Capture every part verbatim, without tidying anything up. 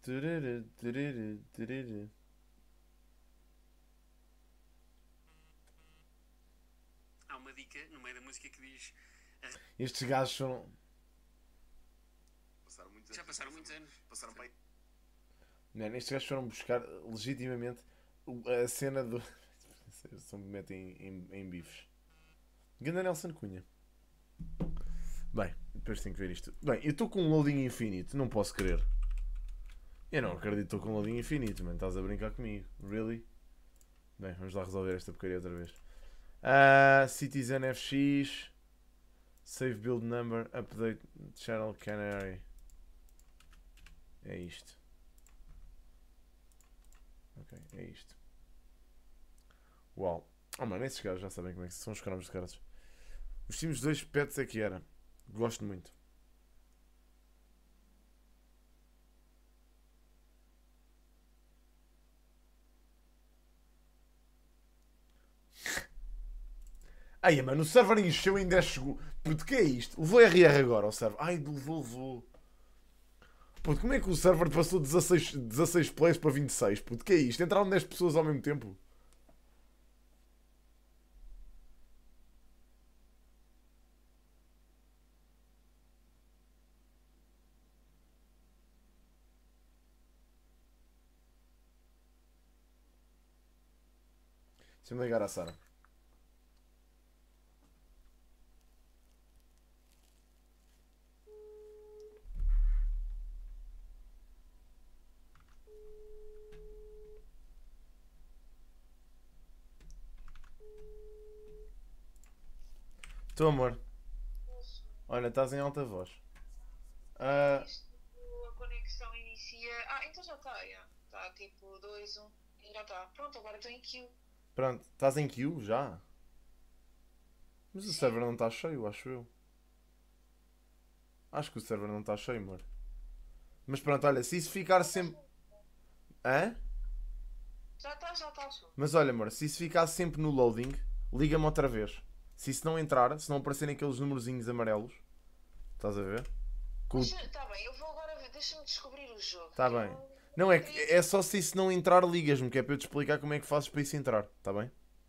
Tururu, tururu, tururu. Há uma dica no meio da música que diz. Estes gajos são. Passaram muitos Já anos. passaram muitos anos. Passaram para aí. Não, estes gajos foram buscar legitimamente a cena do. Só me metem em, em, em bifes. Ganda Nelson Cunha. Bem, depois tenho que ver isto. Bem, eu estou com um loading infinito, não posso crer. Eu não acredito que estou com um loading infinito, mano. Estás a brincar comigo. Really? Bem, vamos lá resolver esta porcaria outra vez. Uh, Citizen F X. Save build number. Update channel canary. É isto. Ok, é isto. Uau. Oh mano, esses gajos já sabem como é que são os cromos de caras. Os times dois pets é que era. Gosto muito. Ai, mano, o server encheu em dez segundos. Puto, que é isto? Levou R R agora o server. Ai, levou, levou. Puto, como é que o server passou de dezasseis, dezasseis players para vinte e seis? Puto, que é isto? Entraram dez pessoas ao mesmo tempo. Deixa-me ligar à Sara. Tu, amor. Olha, estás em alta voz. Ah, Isto, a conexão inicia. Ah, então já está, já. Está tipo dois um e já está. Pronto, agora estou em queue. pronto, estás em queue já? Mas o Sim. server não está cheio, acho eu. Acho que o server não está cheio, amor. Mas pronto, olha, se isso ficar sempre. Hã? Já está, já está. Mas olha, amor, se isso ficar sempre no loading, liga-me outra vez. Se isso não entrar, se não aparecerem aqueles numerozinhos amarelos, estás a ver? Com o- Está bem, eu vou agora ver. Deixa-me descobrir o jogo. Tá Eu bem. Não, é, que- é só se isso não entrar, ligas-me, que é para eu te explicar como é que fazes para isso entrar, tá bem?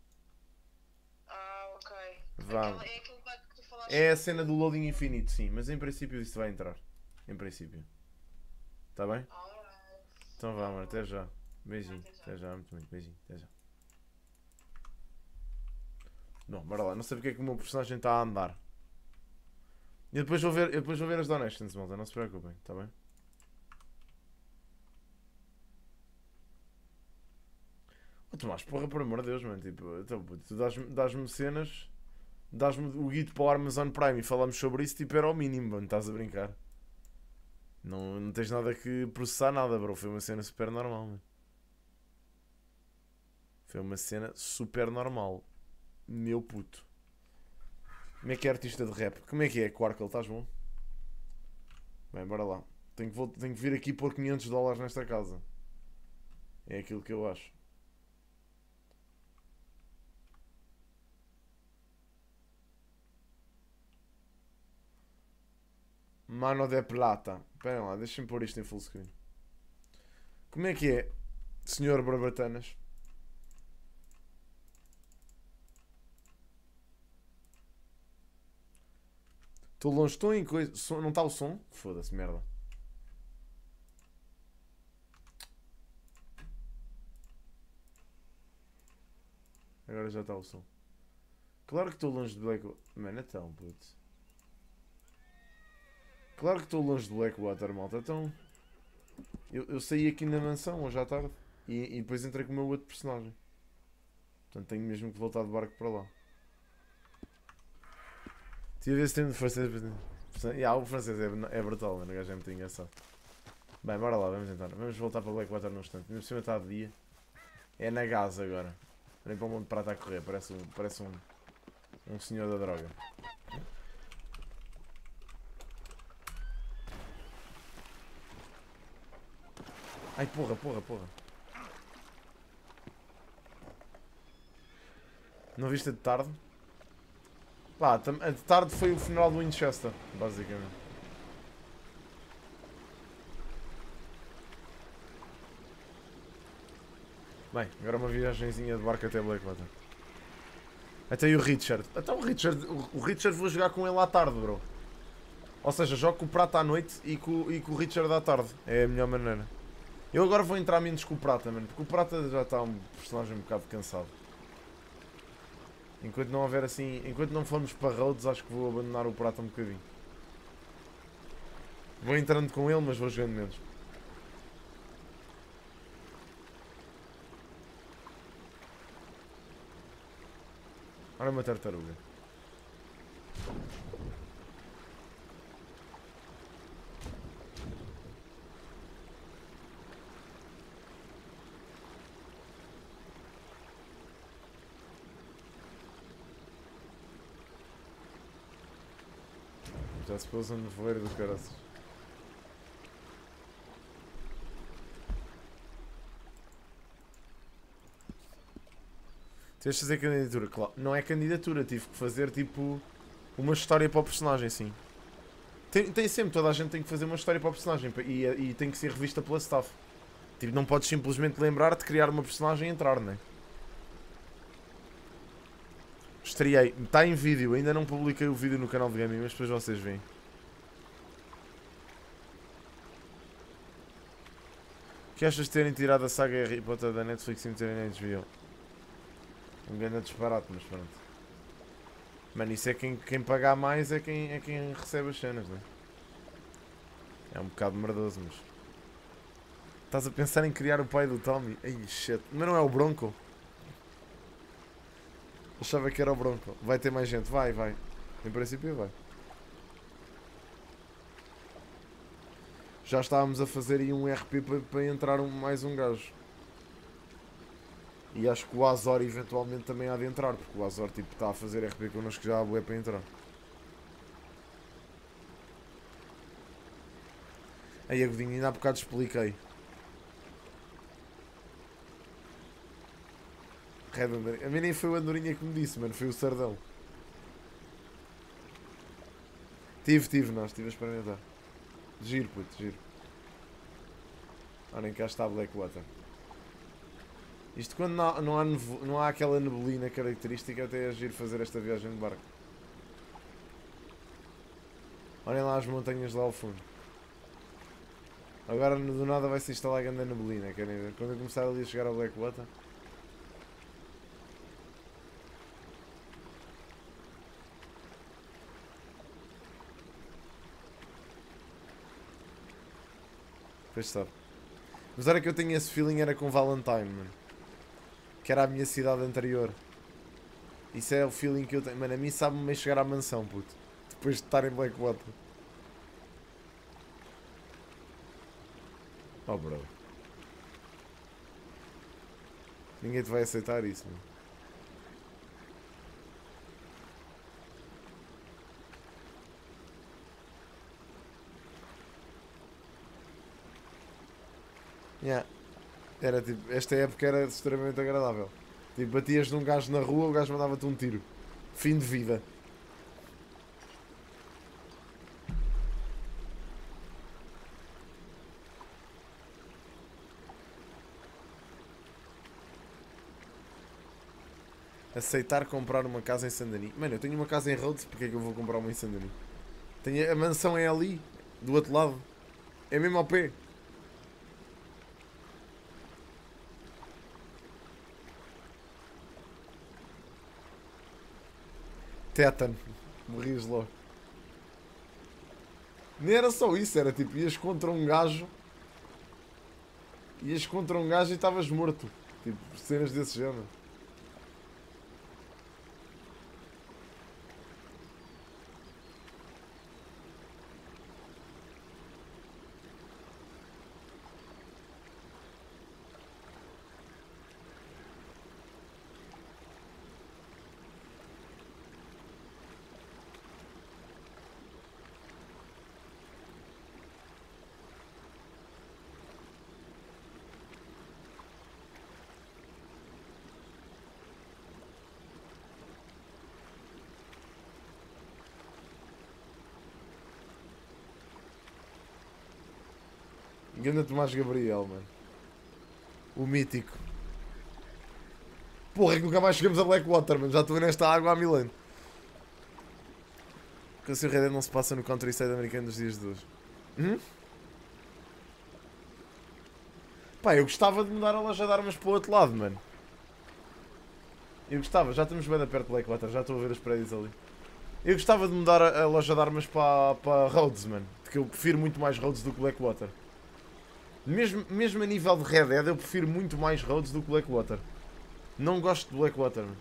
Ah, ok. Vá. Aquela- é aquele bug que tu falaste. É a cena do loading infinito, sim, mas em princípio isso vai entrar. Em princípio. Tá bem? Alright. Então vá, amor, até já. Beijinho. Até já. Até já, muito, muito. Beijinho, até já. Não, bora lá, não sei porque é que o meu personagem está a andar. E depois vou ver, eu depois vou ver as donations, malta, não se preocupem, tá bem? Oh, Tomás, porra, por amor de Deus, mano, tipo, então, puto, tu dás-me dás-me cenas, dás-me o guide para o Amazon Prime e falamos sobre isso, tipo, era ao mínimo, mano, estás a brincar. Não, não tens nada que processar nada, bro, foi uma cena super normal, mano. Foi uma cena super normal. Meu puto. Como é que é artista de rap? Como é que é, Quarkle? Estás bom? Bem, bora lá. Tenho que, vol- tenho que vir aqui pôr quinhentos dólares nesta casa. É aquilo que eu acho. Mano de plata. Espera lá, deixa-me pôr isto em full screen. Como é que é, senhor Barbatanas? Estou longe, estou em coisa. som- Não está o som? Foda-se, merda. Agora já está o som. Claro que estou longe de Blackwater. Mano, então, puto. Claro que estou longe de Blackwater, malta. Então. Eu, eu saí aqui na mansão hoje à tarde. E, e depois entrei com o meu outro personagem. Portanto, tenho mesmo que voltar de barco para lá. Tive esse tempo de francês. Yeah, o francês é, é brutal, mano. O gajo é muito engraçado. Bem, bora lá, vamos entrar. Vamos voltar para Blackwater num instante. Ainda por cima está de dia. É na gás agora. Nem para o Monte Prata a correr. Parece um, parece um, um senhor da droga. Ai, porra, porra, porra. Não viste de tarde? Pá, tam- a de tarde foi o funeral do Winchester, basicamente. Bem, agora uma viagenzinha de barco até Blackwater. Até aí o Richard. Até o Richard. O Richard vou jogar com ele à tarde, bro. Ou seja, jogo com o Prata à noite e com, e com o Richard à tarde. É a melhor maneira. Eu agora vou entrar menos com o Prata, mano. Porque o Prata já está um personagem um bocado cansado. Enquanto não houver assim. Enquanto não formos para roads, acho que vou abandonar o Prata um bocadinho. Vou entrando com ele, mas vou jogando menos. Ora, uma tartaruga. Já se pôs um nevoeiro do caraças. Tiveste de fazer candidatura? Claro, não é candidatura, tive que fazer tipo uma história para o personagem, sim. Tem, tem sempre, toda a gente tem que fazer uma história para o personagem e, e tem que ser revista pela staff. Tipo, não podes simplesmente lembrar-te de criar uma personagem e entrar, não é? Estreiei, está em vídeo, ainda não publiquei o vídeo no canal de gaming, mas depois vocês veem. O que achas de terem tirado a saga Harry Potter da Netflix e meterem na H B O? Um grande disparate, mas pronto. Mano, isso é quem, quem pagar mais é quem, é quem recebe as cenas, não é? É um bocado merdoso, mas... Estás a pensar em criar o pai do Tommy? Ai, shit. Mas não é o Bronco? Achava que era o Bronco. Vai ter mais gente? Vai, vai. Em princípio vai. Já estávamos a fazer aí um R P para, para entrar um, mais um gajo. E acho que o Azor eventualmente também há de entrar, porque o Azor tipo, está a fazer R P connosco já há bué para entrar. Aí a Godinho, ainda há bocado expliquei. Red Andorinha. A mim nem foi o Andorinha que me disse, mano, foi o Sardão. Tive, tive, nós, tive a experimentar. Giro, puto, giro. Olhem, cá está a Blackwater. Isto quando não há, não, há nevo, não há aquela neblina característica, até é giro fazer esta viagem de barco. Olhem lá as montanhas lá ao fundo. Agora do nada vai se instalar a grande neblina, querem ver? Quando eu começar ali a chegar ao Blackwater. Pois sabe. Mas era que eu tenho esse feeling era com Valentine, mano. Que era a minha cidade anterior. Isso é o feeling que eu tenho. Mano, a mim sabe-me meio chegar à mansão, puto. Depois de estar em Blackwater. Oh, bro. Ninguém te vai aceitar isso, mano. Yeah. Era tipo, esta época era extremamente agradável. Tipo, batias num gajo na rua, o gajo mandava-te um tiro. Fim de vida. Aceitar comprar uma casa em Sandani. Mano, eu tenho uma casa em Rhodes, porque é que eu vou comprar uma em Sandani? Tenho, a mansão é ali, do outro lado. É mesmo ao pé. Tétano. Morrias logo. Nem era só isso, era tipo, ias contra um gajo. Ias contra um gajo e estavas morto. Tipo, cenas desse género. Ganda Tomás Gabriel, mano. O mítico. Porra, é que nunca mais chegamos a Blackwater, mano. Já estou nesta água há mil anos. Porque o seu Red Dead não se passa no countryside americano dos dias de hoje. Hum? Pá, eu gostava de mudar a loja de armas para o outro lado, mano. Eu gostava, já estamos bem da perto de Blackwater, já estou a ver os prédios ali. Eu gostava de mudar a, a loja de armas para, para Rhodes, mano. Porque eu prefiro muito mais Rhodes do que Blackwater. Mesmo, mesmo a nível de Red Dead, eu prefiro muito mais Rhodes do que Blackwater. Não gosto de Blackwater, mano.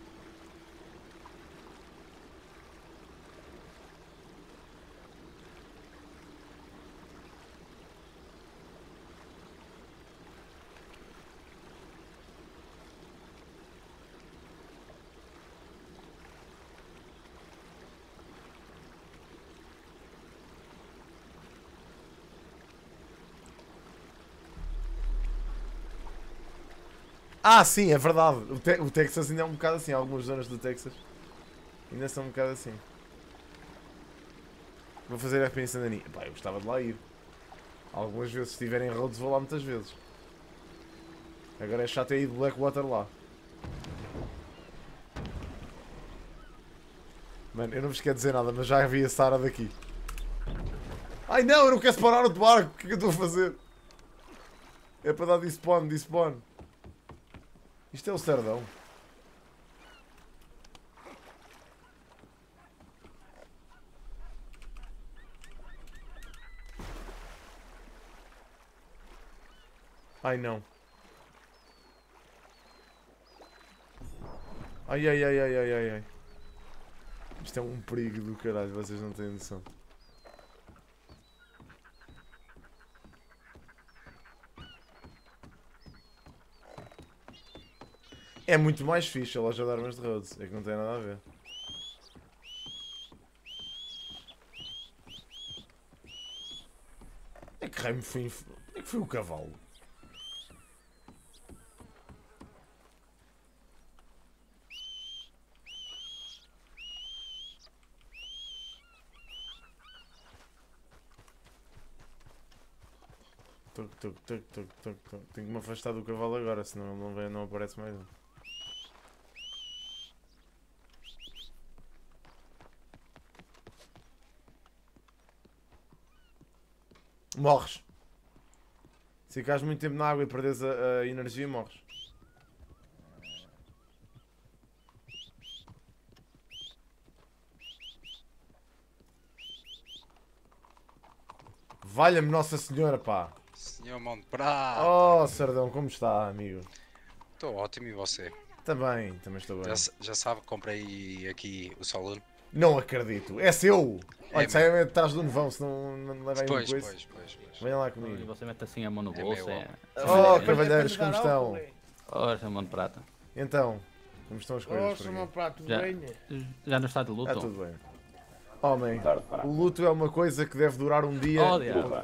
Ah, sim, é verdade. O, te o Texas ainda é um bocado assim. Algumas zonas do Texas ainda são um bocado assim. Vou fazer R P em Sandani. Pá, eu gostava de lá ir. Algumas vezes, se estiver em Rhodes, vou lá muitas vezes. Agora é chato é ir de Blackwater lá. Mano, eu não vos quero dizer nada, mas já vi a Sara daqui. Ai não, eu não quero separar outro barco. O que é que eu estou a fazer? É para dar despawn, despawn. Isto é o Sardão. Ai não. Ai ai ai ai ai ai ai. Isto é um perigo do caralho, vocês não têm noção. É muito mais fixe a loja de armas de Rhodes, é que não tem nada a ver. É que raio me foi... Inf... É que foi o cavalo. Toc, toc, toc, toc, toc, toc. Tenho que me afastar do cavalo agora, senão ele não, vem, não aparece mais um. Morres. Se ficares muito tempo na água e perdes a, a energia, morres. Valha-me Nossa Senhora, pá. Senhor Monte Prata. Oh, Sardão, como está, amigo? Estou ótimo, e você? Também, também estou bem. Já, já sabe que comprei aqui o Saloon? Não acredito. É seu! É Olha, sai atrás do nevão, senão não leva aí Pois, coisa. pois, pois, pois. Venha lá E comigo. você mete assim a mão no É bolso. meu, É... Oh, Mas é cavalheiros, para como lhe dar estão? álcool, é. Oh, Ramon de Prata. Então, como estão as coisas Oh, por Simão aqui? Prato, tudo Já, bem? já não está de luto? Está tudo bem. Homem, o luto é uma coisa que deve durar um dia. Oh, diabo.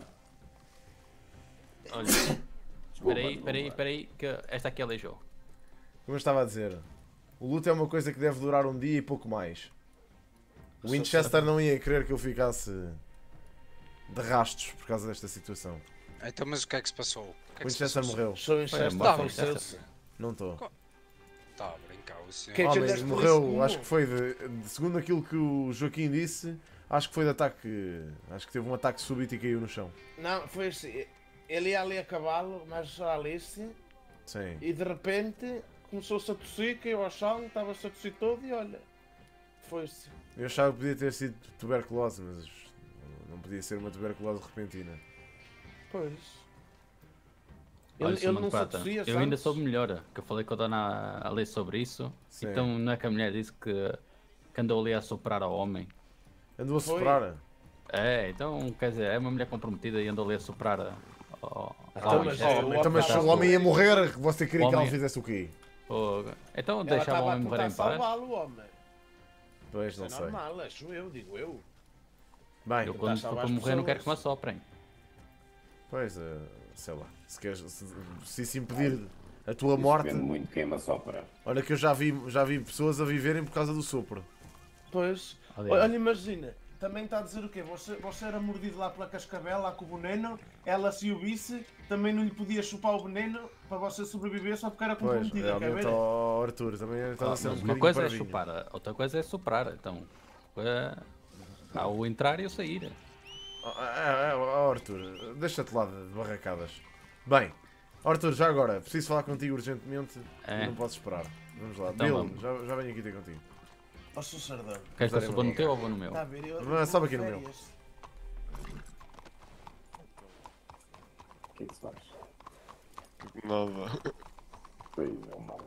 Olha, espera aí, espera aí, espera aí, que esta aqui aleijou. Como eu estava a dizer, o luto é uma coisa que deve durar um dia e pouco mais. O Winchester não ia querer que eu ficasse de rastos por causa desta situação. Então, mas o que é que se passou? O que é O que se Winchester passou? morreu. Sou incesto Tá, a falecer-se. Não estou. Está a brincar, o senhor. Que- Homem, deste morreu, risco? acho que foi de, de- segundo aquilo que o Joaquim disse, acho que foi de ataque. Acho que teve um ataque súbito e caiu no chão. Não, foi assim. Ele ia ali a cavalo, mas a Alice, Sim. e de repente começou-se a tossir, caiu ao chão, estava-se a tossir todo e olha, foi-se. Eu achava que podia ter sido tuberculose, mas não podia ser uma tuberculose repentina. Pois. Olha, Ele, ele Simão de não se Prata, tossia, eu ainda sabes? soube melhor, que eu falei com a dona Alice sobre isso. Sim. Então não é que a mulher disse que, que andou ali a soprar ao homem. Andou a Foi. soprar. É, então quer dizer, é uma mulher comprometida e andou ali a soprar a- ao, Então, ao mas homem. é, Oh, então, mas se Tá o homem ia bom. morrer, você queria O que ela homem- fizesse o quê? Fogo. Então Ela deixa o estava a homem morrer tentar em paz. salvá-lo, o homem. Pois, Isso não é sei. normal, acho eu, digo eu. Bem, Eu quando salvar for para as morrer não quero que me pessoas. assoprem. pois, eh, sei lá. Se, queres, se, se isso impedir a tua morte. Depende muito de quem me assopra. Olha que eu já vi, já vi pessoas a viverem por causa do sopro. Pois. Aliás. Olha, imagina, também está a dizer o quê? Você, você era mordido lá pela cascabela, lá com o veneno, ela se o visse, também não lhe podia chupar o veneno para você sobreviver só porque era Pois, comprometida, quer realmente, ver? ó Arthur, também estás Ah, a ser um mas uma bocadinho coisa é parvinho. chupar, a outra coisa é soprar. Então, é, há o entrar e o sair. Ah, ah, ah, Arthur, deixa-te lá de barracadas. Bem, Arthur, já agora, preciso falar contigo urgentemente É. e não posso esperar. Vamos lá. Então Bill, vamos. já, já venho aqui ter contigo. Ó, Sr. Sardão, Queres que eu Darem suba no uma teu ou vou no meu? está a ver? Eu, Não, eu sobe vou aqui de no meu. férias. O que é que se faz? Nada. Pois é, mal.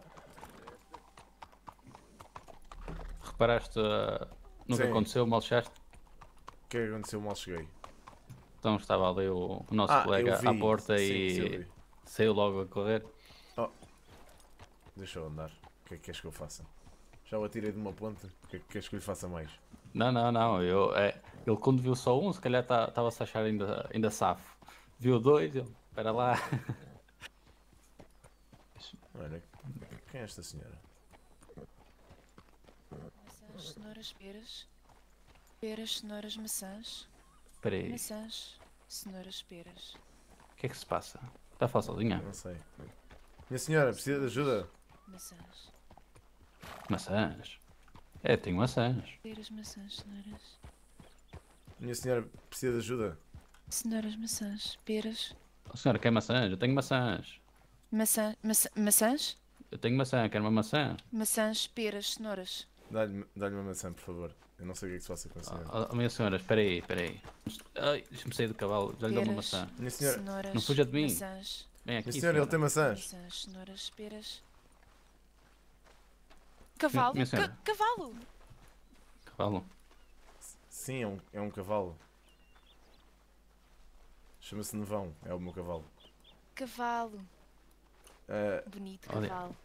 Reparaste uh, no que Sim. aconteceu, mal chegaste? O que é que aconteceu? Mal cheguei. Então estava ali o, o nosso Ah, colega eu vi. à porta Sim, e sim, eu vi. saiu logo a correr. Deixa eu andar. O que é que queres que eu faça? Já o atirei de uma ponte. O que é que queres que eu lhe faça mais? Não, não, não. Eu, é, ele quando viu só um, se calhar estava-se a achar ainda, ainda safo. Viu dois, ele, espera lá. Olha, quem é esta senhora? Maçãs, cenouras, peras. Peras, cenouras, maçãs. Espera aí, o Maçãs, cenouras, peras. que é que se passa? Está a falar sozinha? Não sei. Minha senhora, precisa de ajuda? Maçãs. Maçãs. É, tenho maçãs. Peras, maçãs, cenouras. Minha senhora, precisa de ajuda? Cenouras, maçãs, peras. Oh, senhora, quer maçãs? Eu tenho maçãs. Maçã, maçã, maçãs? Eu tenho maçã, quero uma maçã. Maçãs, peras, cenouras. Dá-lhe dá-lhe uma maçã, por favor. Eu não sei o que é que se passa com a senhora. Oh, oh, minha senhora, espera aí, espera aí. Ai, deixa-me sair do cavalo, já lhe dou uma Peras, maçã. Minha senhora, cenouras. Não fuja de mim. Maçãs, Vem aqui, minha senhora, ele tem maçãs. maçãs, cenouras, peras. Cavalo? minha Ca- senhora. cavalo! Cavalo. Sim, é um, é um cavalo. Chama-se Nevão, é o meu cavalo. Cavalo. Ah, Bonito Olha. cavalo.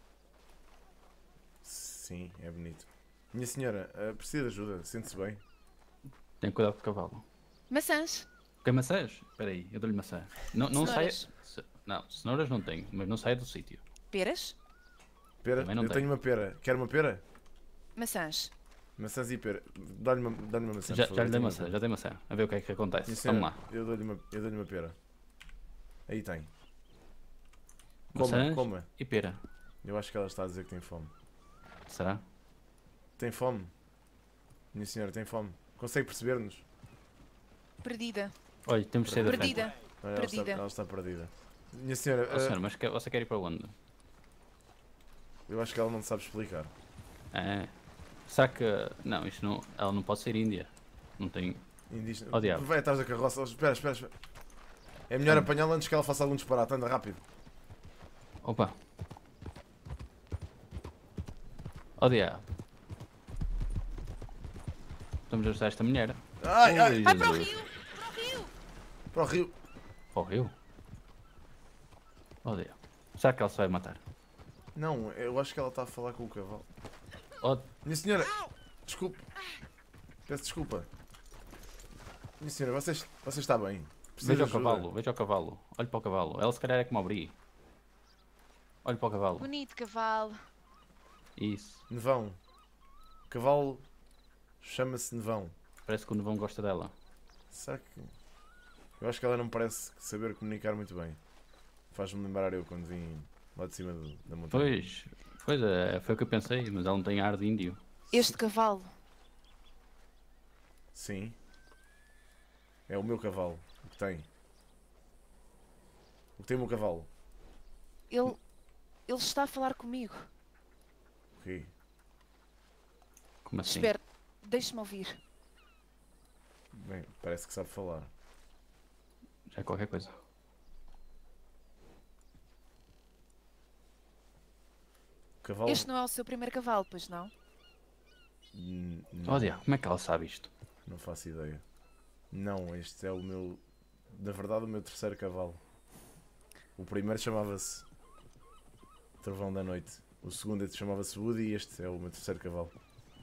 sim, é bonito. Minha senhora, ah, precisa de ajuda? Sente-se bem? Tenha cuidado com o cavalo. Maçãs. Quer maçãs? Espera aí, eu dou-lhe maçã. Não, não saia... Cenouras. se- Não, cenouras não tenho, mas não saia do sítio. Peras. Pera? Também não Eu tenho. tenho uma pera. Quer uma pera? Maçãs. Maçãs e pera. Dá-lhe uma, dá-lhe uma maçã. Já, por já favor, lhe eu dei tenho uma maçã, pera. já dei maçã. A ver o que é que acontece. Minha senhora, Vamos lá. Eu dou-lhe uma, eu dou-lhe uma pera. Aí tem. Coma, Maçãs coma. e pera. Eu acho que ela está a dizer que tem fome. Será? Tem fome? Minha senhora, tem fome? Consegue perceber-nos? Perdida. Olha, temos de sair da frente. Perdida. Olha, ela, está, Perdida. ela está perdida. Minha senhora, Oh, ah, senhora, mas que- você quer ir para onde? eu acho que ela não sabe explicar. É. Será que... Não, isto não... Ela não pode ser Índia. Não tem... Indígena. Oh, diabo. Vai atrás da carroça. Oh, espera, espera, espera. É melhor Anda. apanhá-la antes que ela faça algum disparate. Anda rápido. Opa. Oh, diabo. Vamos ajudar esta mulher. Ai, ai, Ui, Vai para o Jesus. rio! Para o rio! para o rio. Para o rio? Oh, diabo. Será que ela se vai matar? Não, eu acho que ela está a falar com o cavalo. Oh, Minha senhora, desculpe. Peço desculpa. Minha senhora, você, você está bem? Precisa veja o de ajuda? cavalo, veja o cavalo. Olhe para o cavalo. Ela se calhar é como abrir. Olhe para o cavalo. Bonito cavalo. Isso. Nevão. O cavalo chama-se Nevão. Parece que o Nevão gosta dela. Será que... Eu acho que ela não parece saber comunicar muito bem. Faz-me lembrar eu quando vim lá de cima do- da montanha. Pois, pois é, foi o que eu pensei, mas ela não tem ar de índio. Este cavalo. Sim. É o meu cavalo. O que tem. O que tem o meu cavalo. Ele. Ele está a falar comigo. Ok. Como assim? Espera. Deixe-me ouvir. Bem, parece que sabe falar. Já é qualquer coisa. O cavalo... Este não é o seu primeiro cavalo, pois não? N- não, Oh, diabo, como é que ela sabe isto? não faço ideia. Não, este é o meu... Na verdade, o meu terceiro cavalo. O primeiro chamava-se Trovão da Noite. O segundo chamava-se Woody e este é o meu terceiro cavalo.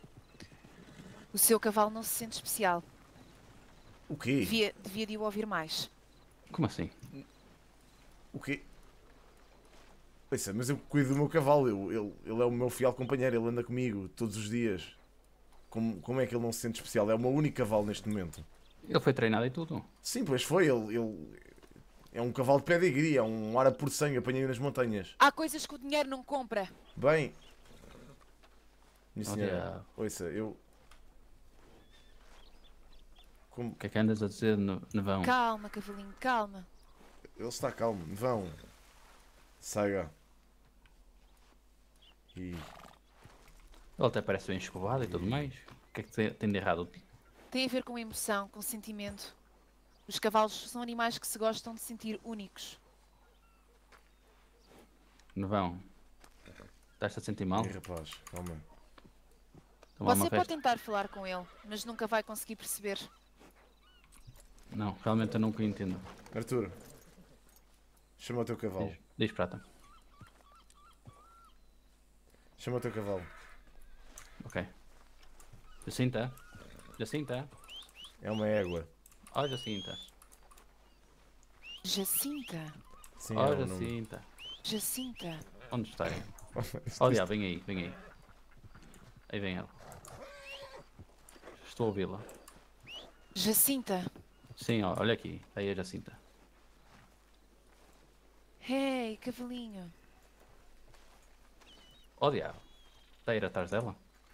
O seu cavalo não se sente especial. O quê? Devia, devia de o ouvir mais. Como assim? O quê? Pensa, mas eu cuido do meu cavalo. Eu, ele, ele é o meu fiel companheiro. Ele anda comigo todos os dias. Como, como é que ele não se sente especial? É o meu único cavalo neste momento. Ele foi treinado e tudo. Sim, pois foi. Ele, ele é um cavalo de pedigree, é um ara por sangue, apanhei nas montanhas. Há coisas que o dinheiro não compra. Bem, minha Oh, senhora, diabo. ouça, eu. Como... O que é que andas a dizer, Ne- Nevão? Calma, cavalinho, calma. Ele está calmo. Vão. Saiga. E. Ele até parece bem escovado e tudo mais. O que é que tem- tem de errado? Tem a ver com emoção, com sentimento. Os cavalos são animais que se gostam de sentir únicos. Nevão, estás-te a sentir mal? Ei, rapaz, calma. Tomar Você uma pode festa? tentar falar com ele, mas nunca vai conseguir perceber. Não, realmente eu nunca entendo. Arthur, chama o teu cavalo. Diz, diz prata. Chama o teu cavalo. Ok. Jacinta? Jacinta? É uma égua. Ó Jacinta. Jacinta, Sim, Ó é o nome. Jacinta. Jacinta. Onde está? Ó diabo, vem aí, vem aí. Aí vem ela. Estou a ouvi-la. Jacinta. Sim, ó, olha aqui. Aí a Jacinta. Hey, cavalinho. Ó diabo. Está a ir atrás dela?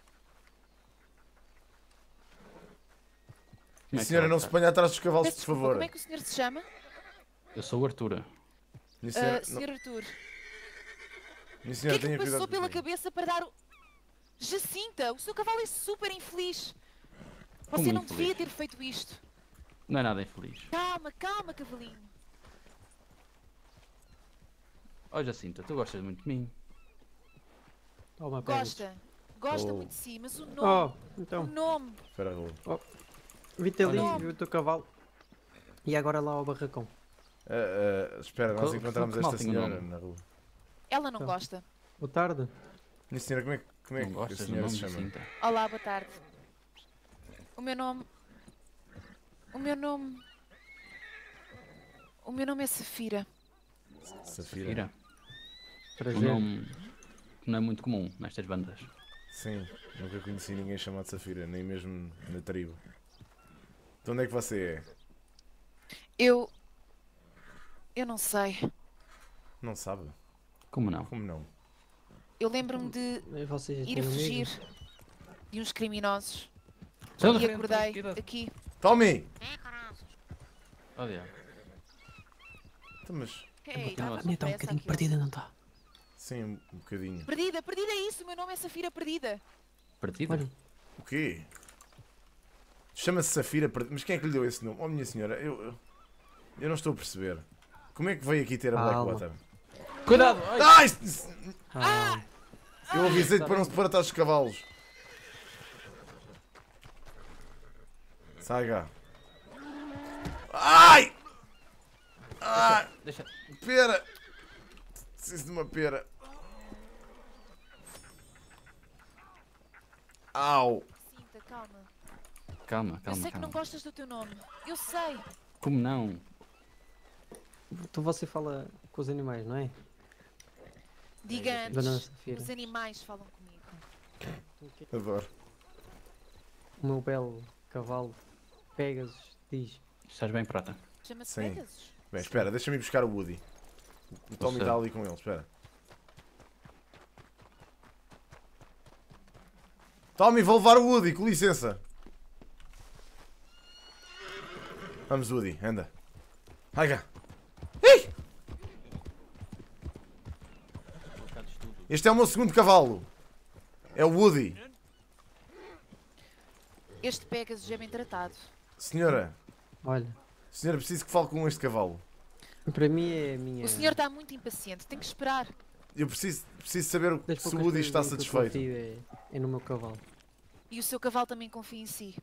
Como é que Senhora, ela não se está? ponha atrás dos cavalos, Peço por desculpa, favor. como é que o senhor se chama? Eu sou o Artura. Minha Ah, senhora, não- senhor Arthur. minha O que senhora é que tenha lhe passou cuidado pela comigo. cabeça para dar o... Jacinta, o seu cavalo é super infeliz. Como Você não infeliz? devia ter feito isto. Não é nada infeliz. Calma, calma, cavalinho. Ó Jacinta, tu gostas muito de mim. Toma, pega. Gosta. Gosta Oh. muito de si, mas o nome... Oh, O então, nome... Espera, Raul. vi-te ali, Olha. vi o teu cavalo. E agora lá ao barracão. Ah, ah, espera, nós Que- encontramos que mal esta tinha o senhora nome? na rua. Ela não Então. gosta. Boa tarde. Minha senhora, como é, que- como é Não que a gostas do senhora nome se chama? Jacinta? Olá, boa tarde. O meu nome... O meu nome... O meu nome é Safira. Safira. Ira. Um Prazer. nome que não é muito comum nestas bandas. Sim, nunca conheci ninguém chamado Safira, nem mesmo na tribo. De onde é que você é? Eu... Eu não sei. Não sabe? Como não? Como não? Eu lembro-me de E vocês ir têm fugir amigos? de uns criminosos. Sai da E frente, acordei cuidado. aqui. Tommy! Ó diabo. Então, mas, Ei, Continua. tava A minha está um pressa bocadinho aquilo. perdida, não está? sim, um, um bocadinho. Perdida, perdida é isso. O meu nome é Safira Perdida. Partida? Olha, O quê? Chama-se Safira, per- mas quem é que lhe deu esse nome? Oh, minha senhora, eu, eu, eu não estou a perceber. Como é que veio aqui ter a Calma. Blackwater? Cuidado! Ai. Ah, isto- isto- ah, eu avisei-te para não se pôr atrás dos cavalos. Sai cá. Ai! Ai! Deixa. Pera! Preciso de uma pera. Au! Sinta, calma. Calma, Eu calma, sei que não calma. gostas do teu nome. Eu sei. Como não? então você fala com os animais, não é? Diga Dona antes. Safira. Os animais falam comigo. Adoro. O meu belo cavalo Pegasus diz. Estás bem, prata? Chama-se Sim. Pegasus. Bem, espera, deixa-me ir buscar o Woody. O Tommy sei. está ali com ele, espera. Tommy, vou levar o Woody, com licença. Vamos, Woody, anda. Vai cá. Ih! Este é o meu segundo cavalo. É o Woody. Este Pegasus é bem tratado. Senhora, Olha, senhora, preciso que fale com este cavalo. para mim é a minha. O senhor está muito impaciente. Tem que esperar. Eu preciso, preciso saber Das se o poucas Woody coisas está em que eu satisfeito. confio É, é no meu cavalo. E o seu cavalo também confia em si.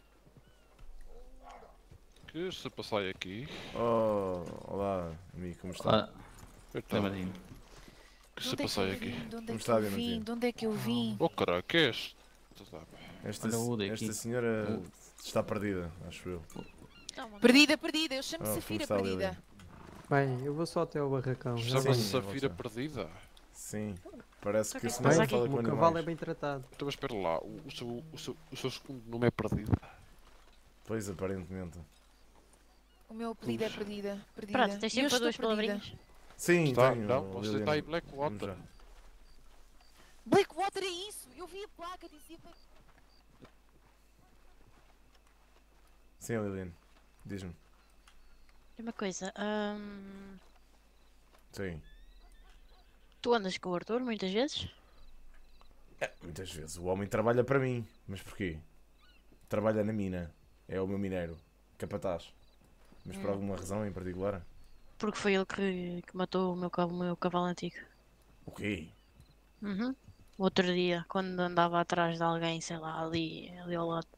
Que se passei aqui? Oh, olá, amigo, como está? Lá, Então, Lemadinho. que De se onde é que passei eu aqui? vim? De onde Como é que está, eu Diamantina? vim? De onde é que eu vim? Oh caralho, que é este? Esta, Olha o Woody esta aqui. senhora está perdida, acho eu. Perdida, perdida. Eu chamo-me Oh, Safira como está, Perdida. Lilian? Bem, eu vou só até ao barracão. Já Chama-se Sim, venho. Safira você. Perdida. Sim, parece que o Bem, senhor não fala o com meu cavalo é animais. bem tratado. Então, mas espera lá, o, o seu, o, seu, o seu segundo nome é perdido. Pois, aparentemente. O meu apelido é perdida. perdida. Pronto, tens E eu sempre estou duas perdida. palavrinhas. Sim, Está, tenho. não, você Liliana. está aí Vamos Blackwater. já. Blackwater é isso! Eu vi a placa, dizia Black... Sim, Lilian. Diz-me. E uma coisa, hum, Sim. tu andas com o Arthur muitas vezes? É, muitas vezes. O homem trabalha para mim. Mas porquê? Trabalha na mina. É o meu mineiro. Capataz. Mas por Hum. alguma razão em particular? Porque foi ele que, que matou o meu, ca- o meu cavalo antigo. O quê? Uhum. O outro dia, quando andava atrás de alguém, sei lá, ali, ali ao lado.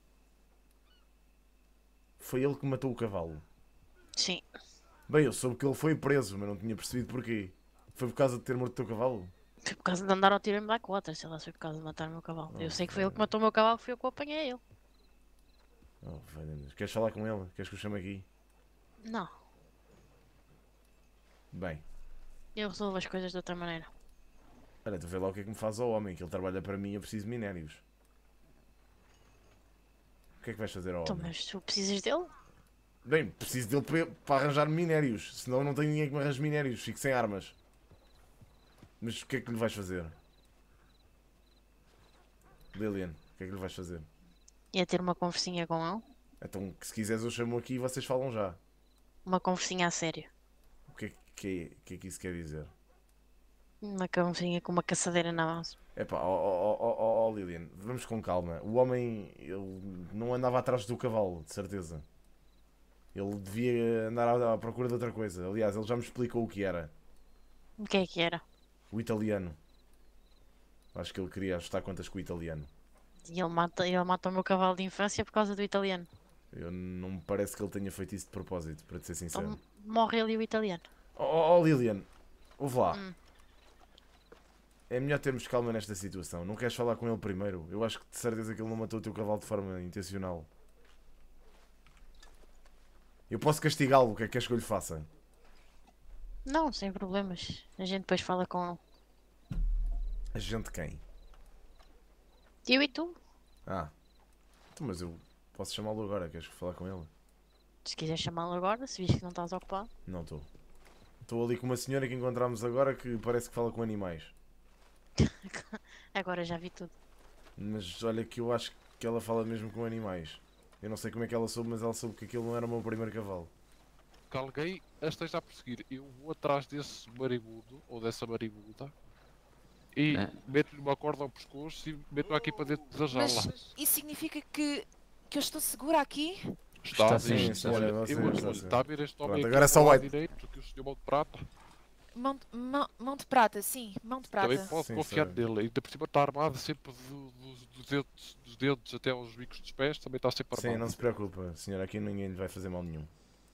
Foi ele que matou o cavalo. Sim. Bem, eu soube que ele foi preso, mas não tinha percebido porquê. Foi por causa de ter morto o teu cavalo? Foi por causa de andar ao tiro em Blackwater, sei lá, se foi por causa de matar o meu cavalo. Oh, Eu sei que foi ele que velho. matou o meu cavalo, foi eu que o apanhei ele. Oh, velho Deus. Queres falar com ele? Queres que o chame aqui? Não, Bem. eu resolvo as coisas de outra maneira. Olha, tu vê lá o que é que me faz ao homem, que ele trabalha para mim e eu preciso de minérios. O que é que vais fazer ao Então, homem? mas tu precisas dele? Bem, preciso dele para, para arranjar minérios, senão eu não tenho ninguém que me arranje minérios, fico sem armas. Mas o que é que lhe vais fazer? Lilian, o que é que lhe vais fazer? Ia ter uma conversinha com ele? Então, que se quiseres eu chamo aqui e vocês falam já. Uma conversinha a sério. O que é que, que, é que isso quer dizer? Uma conversinha com uma caçadeira na mão. Epá, ó ó, ó, ó, ó, Lilian, vamos com calma. O homem, ele não andava atrás do cavalo, de certeza. Ele devia andar à, à procura de outra coisa. Aliás, ele já me explicou o que era. O que é que era? O italiano. Acho que ele queria ajustar contas com o italiano. E ele mata, ele mata o meu cavalo de infância por causa do italiano. Eu não me parece que ele tenha feito isso de propósito, para te ser sincero. Então morre ele e o italiano. Oh, oh, oh, Lilian, ouve lá. Hum. É melhor termos calma nesta situação. Não queres falar com ele primeiro? Eu acho que de certeza que ele não matou o teu cavalo de forma intencional. Eu posso castigá-lo, o que é que queres que eu lhe faça? Não, sem problemas. A gente depois fala com ele. A gente quem? Eu e tu? Ah. Então, mas eu posso chamá-lo agora, queres falar com ele? Se quiser chamá-lo agora, se viste que não estás ocupado. Não estou. Estou ali com uma senhora que encontramos agora que parece que fala com animais. Agora já vi tudo. Mas olha que eu acho que ela fala mesmo com animais. Eu não sei como é que ela soube, mas ela soube que aquilo não era o meu primeiro cavalo. Que alguém a esteja a perseguir. Eu vou atrás desse maribudo, ou dessa maribuda, e É. meto-lhe uma corda ao pescoço e meto-a aqui para dentro da jaula. Mas isso significa que, que eu estou segura aqui? Está, Está sim, sim, está. senhora, Olha, você eu está olho, sim. está a ver este homem Pronto, aqui agora é só ao o lado white. direito, que o senhor Mão de Prata, Mão de, mão, mão de prata, sim, mão de prata. também pode Sim, confiar sei. nele. Ainda por cima está armado sempre do- do- dos, dedos, dos dedos até aos bicos dos pés, também está sempre Sim, armado. não se preocupa, senhora, aqui ninguém lhe vai fazer mal nenhum.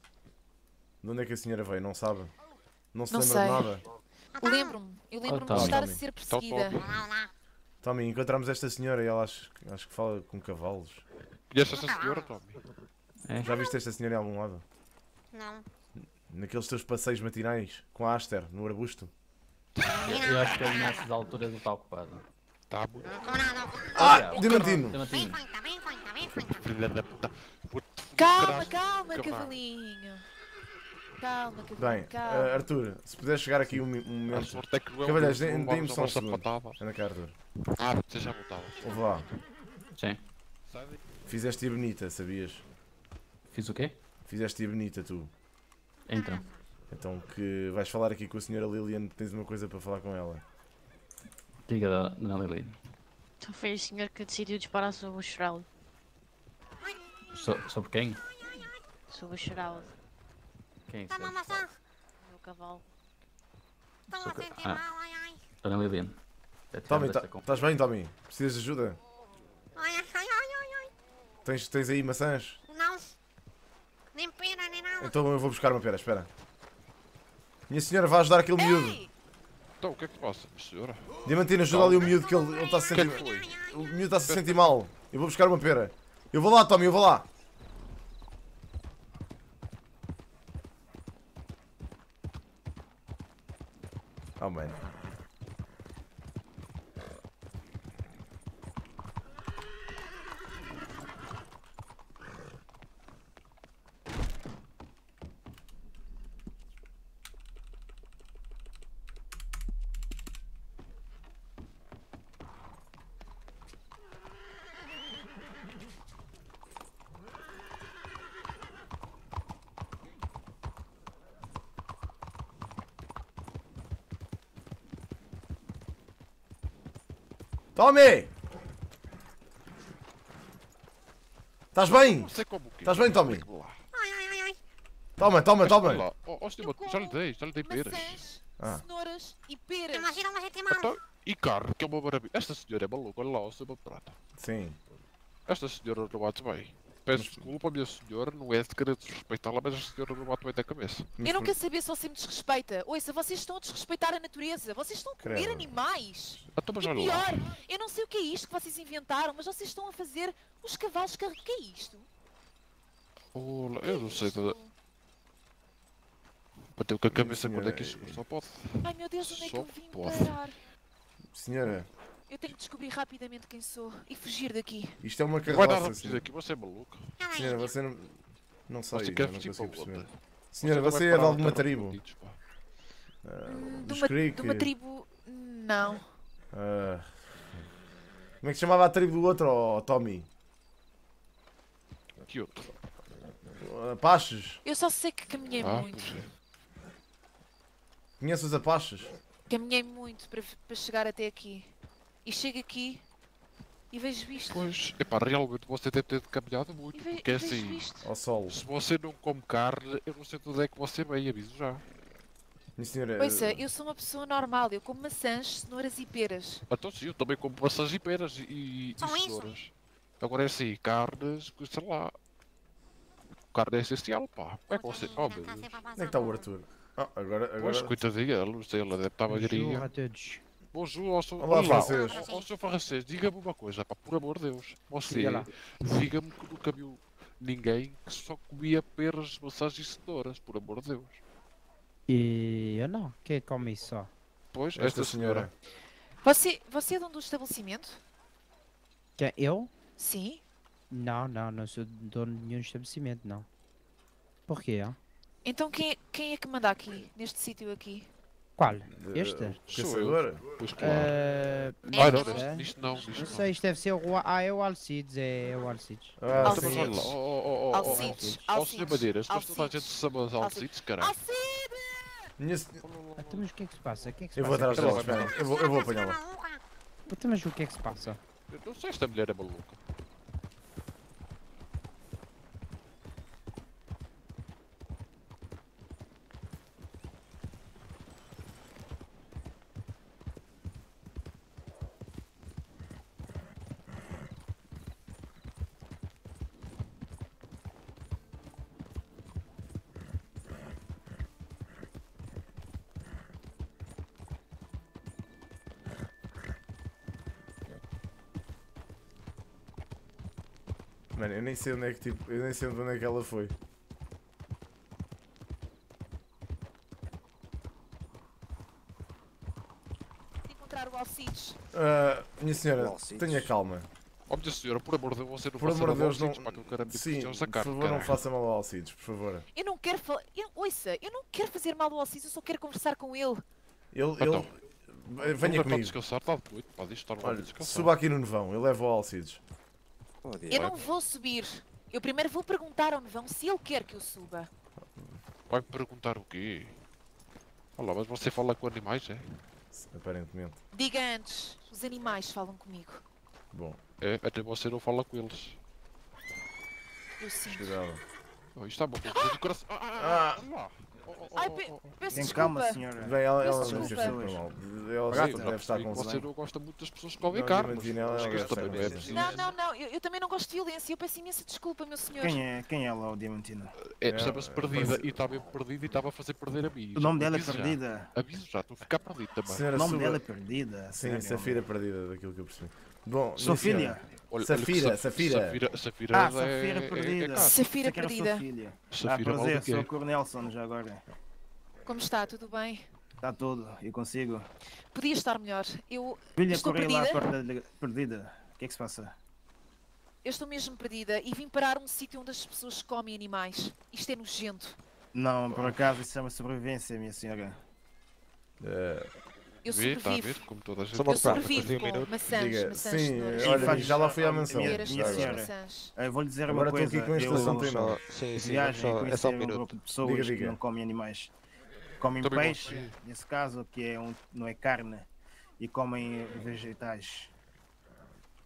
De onde é que a senhora veio? Não sabe? Não se Não lembra de sei. nada? Lembro-me, eu lembro-me Tommy. de estar a Tommy. ser Então, perseguida. Tommy, Tommy, encontramos esta senhora e ela acho, acho que fala com cavalos. conhece esta senhora, Tommy? É? Já viste esta senhora em algum lado? Não. Naqueles teus passeios matinais, com a Aster, no arbusto? Eu, eu acho que ele nessas alturas não está ocupado. Está muito Ah! Diamantino! Diamantino. filha da puta. Vou-te Calma, caralho, calma, cavalo. cavalinho. Calma, Bem, cavalinho, eh, calma. Arthur, se puderes chegar aqui um, mi- um A momento. sorte é que não é Cavalheiros, o dê- não deem-me vamos só a um nossa segundo. patada. Anda cá, Arthur. Ah, você já voltava. Ouve lá. Sim. Sai daí. Fizeste-a bonita, sabias? Fiz o quê? Fizeste-a bonita, tu. Então. Então que vais falar aqui com a senhora Lilian, tens uma coisa para falar com ela. Diga da Dona Lili. Então foi o senhor que decidiu disparar sobre o Shroud. So, sobre quem? Sobre o Shroud. Quem é isso? O meu cavalo. Sobre... Ah, Dona Lilian. É Tommy, desta tá- com- estás bem, Tommy? Precisas de ajuda? Tens, tens aí maçãs? Não. Nem pena, nem nada. Então eu vou buscar uma pera, espera. Minha senhora vai ajudar aquele miúdo. Então, o que é que se passa, senhora? Diamantino, ajuda ali o miúdo que ele ele está a se O que é sentir. que foi? O miúdo está a se sentir mal. Eu vou buscar uma pera. Eu vou lá, Tommy, eu vou lá. Oh, mano. Tommy! Estás bem? Não sei como que. Estás bem, Tommy? Vamos lá. Ai, ai, ai, ai. Toma, toma, Mas toma. olha lá. Ó, ó, senhor, já lhe dei, já lhe dei peras. Maçãs, Ah. cenouras e peras. Imagina uma gente mal. Então, e carne, que é uma maravilha. Esta senhora é maluca, olha lá, o seu prata. Sim. Esta senhora não bate bem. Peço desculpa, minha senhora, não é de querer desrespeitá-la, mas a senhora não bate bem da cabeça. Eu não quero saber se você me desrespeita. Ouça, vocês estão a desrespeitar a natureza. Vocês estão a comer Credo. animais. Então, mas E olha lá. pior, eu não sei o que é isto que vocês inventaram, mas vocês estão a fazer os cavalos car... O que é isto? Olha, eu não sei. Toda... Bateu com a cabeça quando é que isto só pode. Ai meu Deus, onde é que Só eu vim pode. parar? Senhora, Eu tenho que descobrir rapidamente quem sou e fugir daqui. isto é uma Não vai nada carroça, a dizer senhora. aqui, você é maluco. Senhora, você não... Não sei, Você eu quer não fugir consigo para perceber. onde? Senhora, não você vai é de parar alguma terra dos tribo? bandidos, pá. Ah, De dos uma, Creek? de uma tribo. Não. Ah, como é que se chamava a tribo do outro, oh, Tommy? Que outro? Apaches? Eu só sei que caminhei Ah, muito. pois é. Conhece os Apaches? Caminhei muito para, para chegar até aqui. E chego aqui e vejo isto. Pois, epá, realmente você deve ter caminhado muito, E ve- porque é e vejo assim, isto. Ao sol. se você não come carne, eu não sei de onde é que você vem, aviso já. Minha senhora... Ouça, eu sou uma pessoa normal. Eu como maçãs, cenouras e peras. Então sim, eu também como maçãs e peras e, e Só isso? cenouras. Agora é assim, carnes, sei lá. Carne é essencial, pá. Como é que você... Oh meu Deus. Onde é que está o Arthur? Ah, agora... agora... Pois, coitadinha, ela não sei, ela deve estar magrinha. Bonjour a todos. Bonjour, ao seu... Olá, Olá, francês. ó, ó, seu francês, diga-me uma coisa, pá, por amor de Deus. Você, Diga lá. diga-me que nunca viu ninguém que só comia peras, maçãs e cenouras, por amor de Deus. E eu não, quem come isso só? Pois, Esta esta senhora. senhora. Você, você é dono do estabelecimento? Quem, eu? Sim. Não, não, não sou dono de nenhum estabelecimento, não. Porquê? Ó? Então quem, é- quem é que manda aqui, neste sítio aqui? Qual? De- Este? Sou eu. Caçadora? Pois claro. Eh, Ah, não, é? nisto, nisto não, nisto Não não. sei, isto deve ser o... Rua- Ah, é o Alcides, é, é o Alcides. Ah, Então, mas sim. olha lá, ó, ó, ó, ó, ó, Alcides, ó, ó, Alcides, senhor Madeiras, mas toda a Alcides. gente se chama de Alcides, caralho. Alcide! Minha se- Então, mas o que é que se passa? O que é que se Eu vou passa? atrás aqui? dela, espera. Eu vou, eu vou apanhá-la. Então, mas o que é que se passa? Eu não sei, esta mulher é maluca. Mano, eu nem sei onde é que tipo. Eu nem sei onde é que ela foi. Encontrar o Alcides. Ah, minha senhora, Alcides. tenha calma. Ó, minha senhora, por amor de Deus, você não Por faça amor de nada Deus, aos não. sítios, pá, que eu quero Sim, amigos da por carne, favor, não caralho. faça mal ao Alcides, por favor. Eu não quero falar. Eu, ouça, eu não quero fazer mal ao Alcides, eu só quero conversar com ele. Ele. Então, ele... Venha Está a comigo. descansar, está de noite, pá, deixa estar lá a Olha, descansar. suba aqui no nevão, eu levo ao Alcides. Oh, Eu diabo. não vou subir. Eu primeiro vou perguntar ao Nevão se ele quer que eu suba. Vai-me perguntar o quê? Olha, mas você fala com animais, é? Aparentemente. Diga antes, os animais falam comigo. Bom, É, até você não fala com eles. Eu sinto. cuidado. Oh, isto está bom, do coração. Ah, ah, ah, olha lá. Oh, oh, oh, Ai, oh, pe- oh. peço Tem desculpa. calma, senhora. Bem, ela, ela Peço não se desculpa. sente mal. Ela Gato, deve não, estar com você não gosta muito das pessoas que comem Não, carne. Diamantina, ela- Mas ela isto também deve não é ser. preciso. Não, não, não, eu, eu também não gosto de violência. Eu peço imensa desculpa, meu senhor. Quem é, quem é ela, o Diamantino? É, É, chama-se é, Perdida parece- e está bem perdida e estava a fazer perder a mim. O nome dela é Aviso já. Perdida. Aviso já, estou a ficar perdido também. Senhora, O nome suba. dela é Perdida. Sim, sério. Safira perdida, daquilo que eu percebi. Bom, minha Sofia. senhora, Olha, Safira, olha que Sa- Safira. Safira, Safira Ah, é- Safira é- é Perdida. carne. Safira Pensei que era Perdida. sua filha. Ah, Safira prazer, maluca sou é. o Cornelson já agora. Como está? Tudo bem? Está tudo, e consigo. Podia estar melhor. Eu Filha, estou corri lá perdida. perdida. Perdida. O que é que se passa? Eu estou mesmo perdida e vim parar um sítio onde as pessoas comem animais. Isto é nojento. Não, por acaso isso é uma sobrevivência, minha senhora. eh, Eu Vê, está a ver, sobrevivo. como toda a gente. Só Eu uma prato, sobrevivo depois de um com minuto. maçãs, diga, maçãs, sim, cenouras, olha, faz- já lá fui à mansão. minha- peras, minha cenouras, senhora. maçãs. Eu vou lhe dizer Agora uma estou coisa. aqui com este eu, assunto em Só- mão. Sim, sim, vamos viagem só, conhecer é só um um minuto. grupo de pessoas Diga, que diga. não comem animais. Comem Também peixe, gosto. nesse caso, que é um, não é carne, e comem vegetais.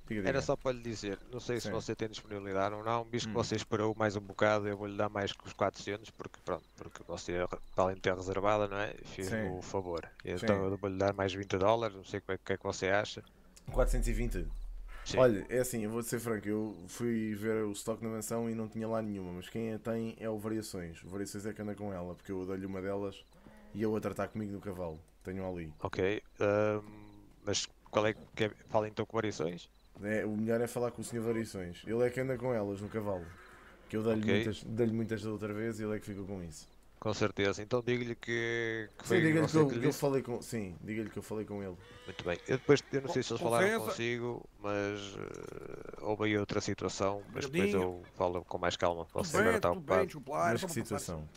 Diga, Era diga. só para lhe dizer, não sei se Sim. você tem disponibilidade ou não, visto que Hum. você esperou mais um bocado, eu vou-lhe dar mais que os quatrocentos, porque pronto, porque você, além de ter reservada, não é? Fiz-me Sim. o favor. Então Sim. eu vou-lhe dar mais vinte dólares, não sei o que é que é que você acha. quatrocentos e vinte. Sim. Olha, é assim, eu vou ser franco, eu fui ver o estoque na mansão e não tinha lá nenhuma, mas quem a tem é o Variações. O Variações é que anda com ela, porque eu dei-lhe uma delas e a outra está comigo no cavalo. Tenho ali. Ok, ahm, mas qual é que é? Fala então com variações? É, o melhor é falar com o senhor Variações. Ele é que anda com elas no cavalo. Que eu dei-lhe Ok. muitas, dei-lhe muitas da outra vez e ele é que ficou com isso. Com certeza, então diga-lhe que, que Sim, foi diga-lhe que, você eu, que lhe que eu disse. falei com. Sim, diga-lhe que eu falei com ele. Muito bem, eu depois, eu não sei se eles Com- falaram confessa. consigo, mas eh, houve aí outra situação, mas depois Obrigadinho. eu falo com mais calma, você bem, agora está tudo bem, ocupado. desculpa lá, era Mas só que para passar. situação?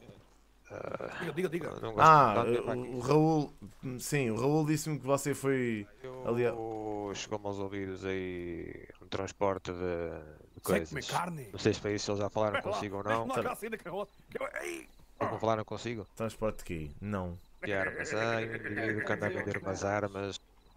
Ah, Diga, diga, diga. não gosto Ah, de o, tanto aqui. o Raul. Sim, o Raul disse-me que você foi ali. a- Eu- Chegou-me aos ouvidos aí um transporte de, de Sei coisas. comer carne. Não sei se foi isso, se eles já falaram Espera lá, consigo ou deixa-me não. lá Tra- cá sair daquele rosto, que eu- Ei! Eles não falaram consigo? Transporte de quê? Não. De armas. Ah, um indivíduo que anda a vender umas armas.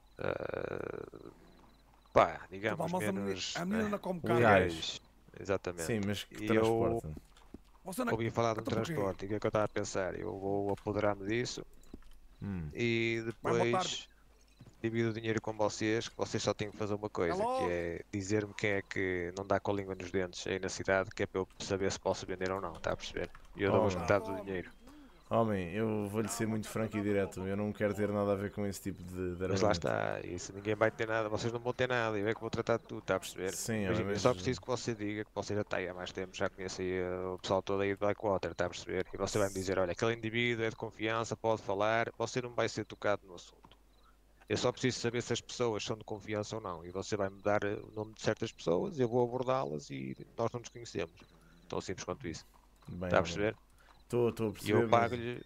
ah, pá, digamos mas a menina- menos. a menina né, não come carne. legais. Exatamente. Sim, mas que E transporte? eu Você não- ouvi falar de um Então porquê? transporte e o que é que eu estava a pensar? Eu vou apoderar-me disso Hum. e Vai boa depois divido o dinheiro com vocês, que vocês só têm que fazer uma coisa, Alô? que é dizer-me quem é que não dá com a língua nos dentes aí na cidade, que é para eu saber se posso vender ou não, está a perceber? E eu dou-vos Oh. metade do dinheiro. Homem, eu vou-lhe ser muito franco e direto. Eu não quero ter nada a ver com esse tipo de, de Mas lá armamento. está, isso ninguém vai ter nada, vocês não vão ter nada, eu é que vou tratar de tudo, está a perceber? Sim, Imagina, mas- eu só preciso que você diga que você já está aí há mais tempo, já conhece aí uh, o pessoal todo aí do Blackwater, está a perceber? E você vai me dizer, olha, aquele indivíduo é de confiança, pode falar, você não vai ser tocado no assunto. Eu só preciso saber se as pessoas são de confiança ou não, e você vai me dar uh, o nome de certas pessoas, eu vou abordá-las e nós não nos conhecemos. Tão simples quanto isso. Bem, Está a bem. perceber? Estou estou a E perceber. eu mas- pago-lhe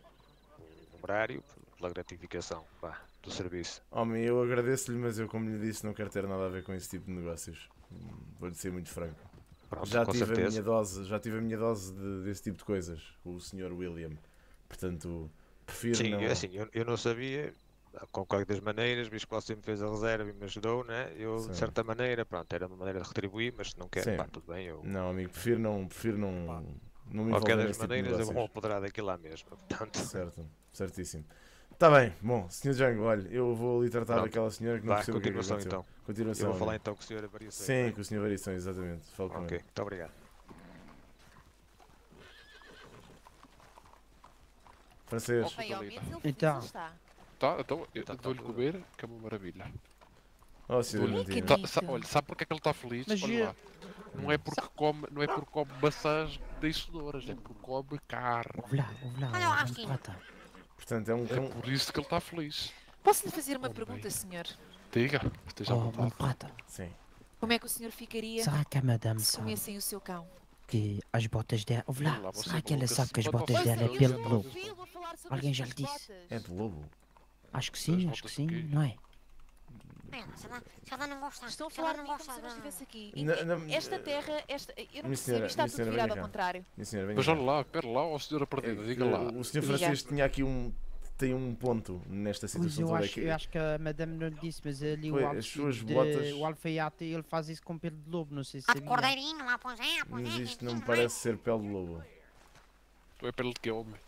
um horário pela gratificação, pá, do serviço. Homem, eu agradeço-lhe, mas eu, como lhe disse, não quero ter nada a ver com esse tipo de negócios. Hum, Vou-lhe ser muito franco. Pronto, já com tive a certeza. minha dose, já tive a minha dose de- desse tipo de coisas com o senhor William. Portanto, prefiro Sim, não. é assim, eu, eu não sabia, com qualquer das maneiras, visto que você me fez a reserva e me ajudou, né? Eu, Sim. de certa maneira, pronto, era uma maneira de retribuir, mas se não quero, Sim. pá, tudo bem, eu... Não, amigo, prefiro não, prefiro não, não me Qualquer envolver das nesse tipo de maneiras, eu vou negócios. apoderar daquilo lá mesmo, portanto... Certo, certíssimo. Está bem, bom, senhor Django, olha, eu vou ali tratar Pronto. daquela senhora que não Vá, percebo o que é que continuação, aconteceu. então. Continuação. Eu vou falar amigo. então com o senhor Variações, Sim, não é? com o senhor Variações, exatamente. Falo com Ok, ele. muito obrigado. Francês. Bem, ao menos ele feliz Então. está. Tá, então eu Tá, tá dou-lhe tudo. comer, que é uma maravilha. Oh, senhor Dou-lhe- Mentira. Tá- sa- olha, sabe porque é que ele está feliz? Mas Olha eu- lá. Não é porque come, não é porque come maçãs deixadoras, é porque come carne. Ouve lá, ouve lá, Olha lá, ó, Askin. prata. Portanto, é um É cão. por isso que ele está feliz. Posso lhe fazer uma Oh, pergunta, bem. senhor? Diga, esteja à Oh, vontade. mano, prata. Sim. Como é que o senhor ficaria Será que a madame se sabe comessem o seu cão? que as botas dela. Ouve Olha lá, lá, você será que ela maluca, sabe que as se manda botas ao dela é céu, pelo já de não lobo? ouviu Ouvi-lo a falar sobre Alguém as já lhe suas disse? botas. É de lobo. Acho que As sim, acho botas que de sim, quê? não é? É, se ela, se ela não gosta, Estão a se ela falar não de mim como gosta se eu não de... estivesse aqui. Não, não, Esta terra, esta, eu não Minha percebo, senhora, isto está minha tudo senhora, virado venha ao cá. contrário. Minha senhora, venha Mas cá. olha lá, espera lá, ó senhora perdida, diga Eh, lá. O senhor Diga. Francisco tinha aqui um. Tem um ponto nesta Pois situação eu toda. acho, eu acho que a madame não lhe disse, mas ali Pois, o, as alce- suas de- botas- o alfaiate ele faz isso com pelo de lobo, não sei se Há de sabia. cordeirinho lá, pois é, pois Mas é. isto não sim, me parece ser pele de lobo. Tu é pele de que homem?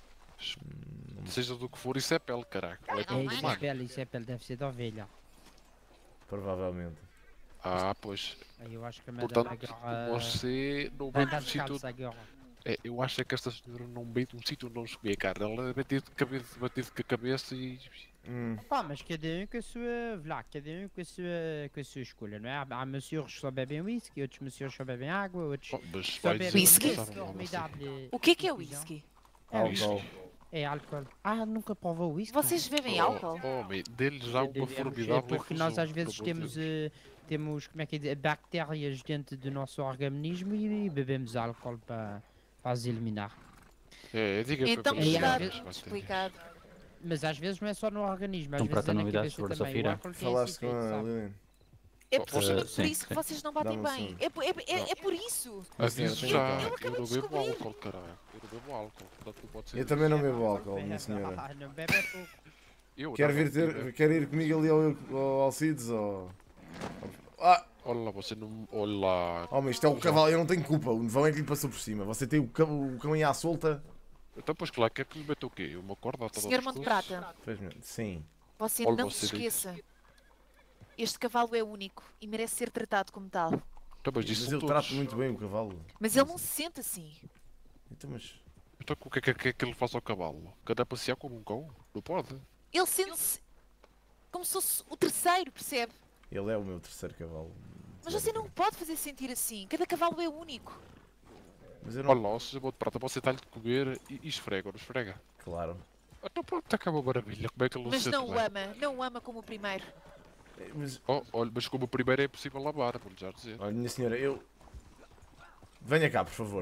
Seja do que for, isso é pele, caraca. Não é É pele isso, é humana. pele, isso é pele, deve ser de ovelha. Provavelmente. Ah, pois. Aí eu acho que a madame Portanto, agora você não vai veio andar de um sítio. descalça agora. É, eu acho é que esta senhora não veio de um sítio onde não se comia carne. Ela deve ter de cabeça, batido com a cabeça e. Hum. Pá, mas cada um com a sua, lá, cada um com a sua, com a sua escolha, não é? Há, há senhores que só bebem whisky, outros senhores só bebem água, outros Oh, mas só vai bebem dizer que Whisky? gostaram de conformidade. O que é que é o Confusão. whisky? É Álcool. whisky. É álcool. Ah, nunca provou whisky? Vocês bebem álcool? Oh, homem, dele já uma Devemos, formidável é porque nós infusão, às vezes pelo amor de temos, Deus. eh, temos, como é que é, dizer, bactérias dentro do nosso organismo e, e bebemos álcool para, para as eliminar. É, diga para Então para E está às ver, vezes- vai ter. explicado. Mas às vezes não é só no organismo, às Então, vezes prata é na novidades cabeça sobre também. O Safira? álcool tem Falaste esse com efeito, a sabe? Lilian? É Oh, por, você- é por sim, isso que sim. vocês não batem Dá-me um bem. segundo. É, por- é, é, é por isso. Aviso Sim, já, eu eu acabei não de bebo descobrir. álcool, caralho. Eu não bebo álcool, portanto não pode ser. Eu também não isso. bebo álcool, minha senhora. Ah, não bebe é pouco. Eu Quer não, vir não ter, bebo. quer ir comigo ali ao, ao Alcides ou. Ah! Olha lá, você não. Olha lá. Oh, mas isto é o cavalo, eu não tenho culpa. O nevão é que lhe passou por cima. Você tem o, ca... o cão aí à solta. Então, pois claro, quer que lhe meta o quê? Uma corda a todo senhor Monte Prata, Sim. você Olha, não você se diz. esqueça. Este cavalo é único e merece ser tratado como tal. Então, mas isso Mas são ele todos. trata muito bem o cavalo. Mas ele não se sente assim. Então, mas... Então, o que é que, que, é que ele faz ao cavalo? Que anda a passear como um cão? Não pode? Ele sente-se como se fosse o terceiro, percebe? Ele é o meu terceiro cavalo. Mas você não o pode fazer sentir assim. Cada cavalo é único. Mas eu não... Olha lá, o senhor Monte Prata, você está-lhe de comer e, e esfrega, não esfrega? Claro. Então pronto, acaba uma maravilha. Como é que ele não Mas se não sente o bem? ama. Não o ama como o primeiro. Mas... Oh, olha, mas como o primeiro é impossível lavar, vou-lhe já dizer. Olha, minha senhora, eu... Venha cá, por favor.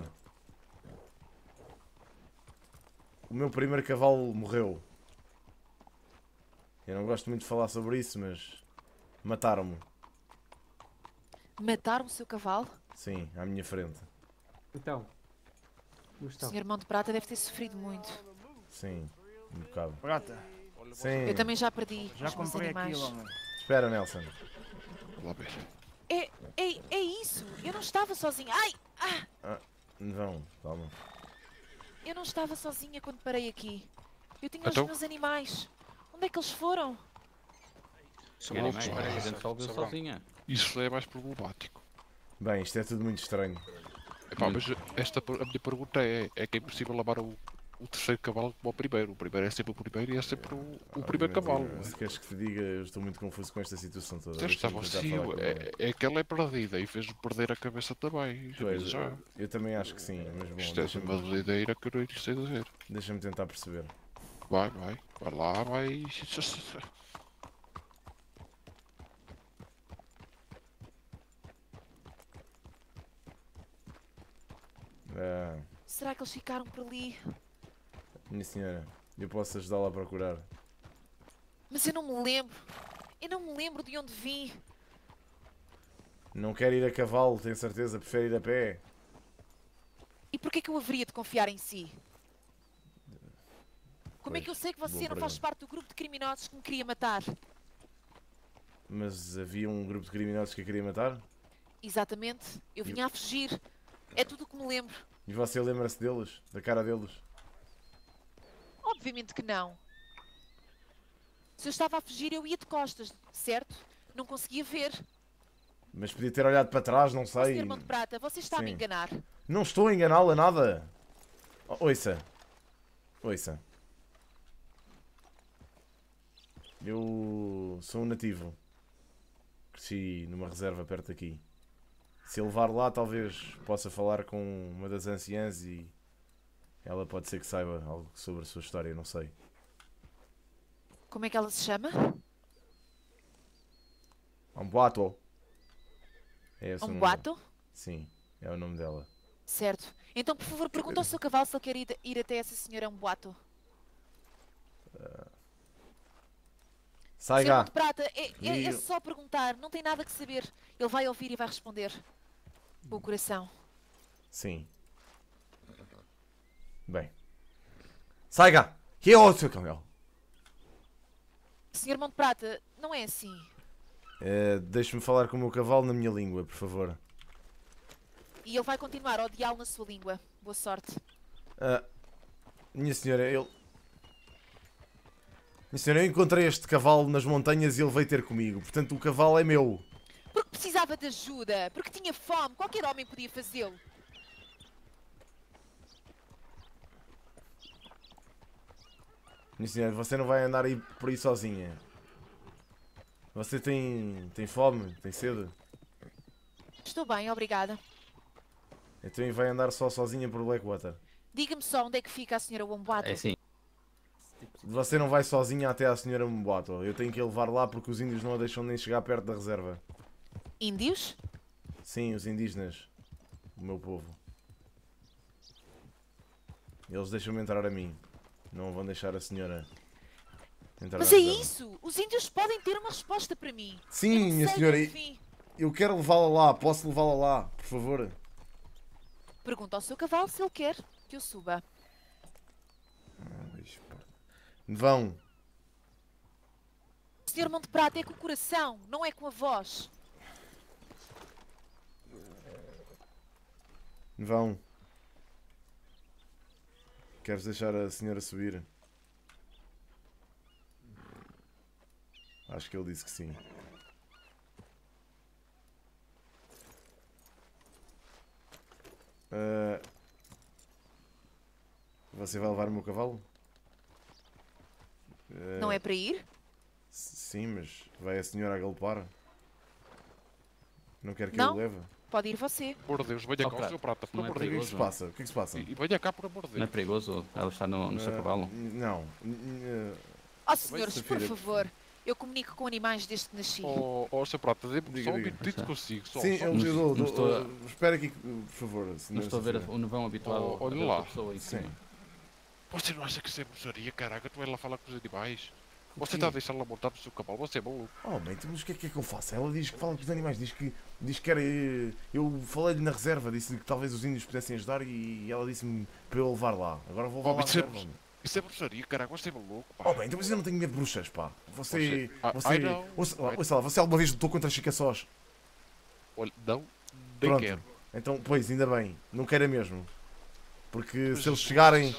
O meu primeiro cavalo morreu. Eu não gosto muito de falar sobre isso, mas... Mataram-me. Mataram o seu cavalo? Sim, à minha frente. Então. O senhor Mão de Prata deve ter sofrido muito. Sim, um bocado. Prata. Sim. Eu também já perdi Já os meus comprei animais. aquilo, homem. Espera, Nelson. Lá ver. É, é, é isso. Eu não estava sozinha. Ai! Ah! Ah, vão, calma. Eu não estava sozinha quando parei aqui. Eu tinha Então? os meus animais. Onde é que eles foram? Que animais? A gente só viu sozinha. Isso é mais problemático. Bem, isto é tudo muito estranho. Epá, mas esta, a minha pergunta é, é que é impossível lavar o, o terceiro cavalo como o primeiro. O primeiro é sempre o primeiro e é sempre o, o primeiro cavalo. Se queres que te diga, eu estou muito confuso com esta situação toda. Então está Deixa-me tentar vazio, falar com ele. é, é que ela é perdida e fez-me perder a cabeça também. Pois, já. eu também acho que sim, mas bom, Isto é deixa-me uma doideira que eu não sei dizer. deixa-me tentar perceber. Vai, vai, vai lá, vai. Ah, Será que eles ficaram por ali? minha senhora, eu posso ajudá-la a procurar. Mas eu não me lembro. Eu não me lembro de onde vim. Não quer ir a cavalo, tenho certeza, prefere ir a pé. E porquê que eu haveria de confiar em si? Como é Pois, que eu sei que você boa não faz pergunta. parte do grupo de criminosos que me queria matar? Mas havia um grupo de criminosos que a queria matar? Exatamente. Eu vinha a fugir. É tudo o que me lembro. E você lembra-se deles? Da cara deles? Obviamente que não. Se eu estava a fugir, eu ia de costas, certo? Não conseguia ver. Mas podia ter olhado para trás, não Ó, sei. senhor Mão de Prata, você está a me Sim. enganar. Não estou a enganá-la nada. Oh, ouça. Ouça. Eu sou um nativo. Cresci numa reserva perto daqui. Se eu levar lá, talvez possa falar com uma das anciãs e ela pode ser que saiba algo sobre a sua história, não sei. Como é que ela se chama? Amboato. É esse o nome Amboato? dela. Sim, é o nome dela. Certo. Então, por favor, pergunta ao seu cavalo se ele quer ir, ir até essa senhora Amboato. Sai senhor Mão cá. de Prata, é, é, é E- só perguntar, não tem nada que saber. Ele vai ouvir e vai responder. Com o coração. Sim. Bem. Sai cá. Que é o seu cavalo? senhor Mão de Prata, não é assim. Eh, Deixe-me falar com o meu cavalo na minha língua, por favor. E ele vai continuar a odiá-lo na sua língua. Boa sorte. Ah, minha senhora, ele... Minha senhora, eu encontrei este cavalo nas montanhas e ele veio ter comigo. Portanto, o cavalo é meu. Porque precisava de ajuda, porque tinha fome, qualquer homem podia fazê-lo. Minha senhora, você não vai andar aí por aí sozinha. Você tem... tem fome? Tem sede? Estou bem, obrigada. Então vai andar só sozinha por Blackwater. Diga-me só onde é que fica a senhora Wombato. É sim. Você não vai sozinha até à senhora Mboato. Eu tenho que a levar lá porque os índios não a deixam nem chegar perto da reserva. Índios? Sim, os indígenas. O meu povo. Eles deixam-me entrar a mim. Não vão deixar a senhora entrar Mas na é reserva. isso! Os índios podem ter uma resposta para mim. Sim, Eu não minha sei, senhora. enfim. Eu quero levá-la lá. Posso levá-la lá, por favor? Pergunta ao seu cavalo se ele quer que eu suba. Vão. Senhor Mão de Prata, é com o coração, não é com a voz. Vão. Queres deixar a senhora subir? Acho que ele disse que sim. Uh, você vai levar o meu cavalo? Uh, Não é para ir? Sim, mas vai a senhora a galopar? Não quer que Não. eu o leve? Pode ir você. Por Deus, venha cá o seu prata, por Não é amor de O que é que Deus. se passa? O que é que se passa? E venha cá, por amor de Não é Deus. perigoso ela estar no, no seu Uh, cavalo? Não. Uh, Ó senhores, Vai, por Safira. favor. Eu comunico com animais desde que nasci. Oh, oh, seu prata, dê-me Diga, só um diga. minutito consigo. Só, Sim, só eu, um eu minuto. dou, não dou, estou a- uh, espera aqui, por favor. Não senhora estou a ver Sofia. o nevão habituado Oh, a olha ver lá. outra pessoa em Sim. cima. Você não acha que isso é bruxaria, caraca? Tu vai lá falar com os animais. Você quê? está a deixá-la montar no seu cavalo, você é maluco. Oh, bem, então, mas o que é que, é que eu faço? Ela diz que fala com os animais, diz que, diz que era. eh, Eu falei-lhe na reserva, disse-lhe que talvez os índios pudessem ajudar e ela disse-me para eu levar lá. Agora vou levar Oh, lá à isso, é, reserva. isso é bruxaria, caraca, você é maluco, pá. Oh, bem, então mas eu não tenho medo de bruxas, pá. Você. Você- Ah, Você. ai, não. ouça, lá, Ai. ouça lá, você alguma vez lutou contra chicaçós? Olha, não, nem Pronto. quero. Então, pois, ainda bem. Não queira mesmo. Porque Mas- se eles chegarem.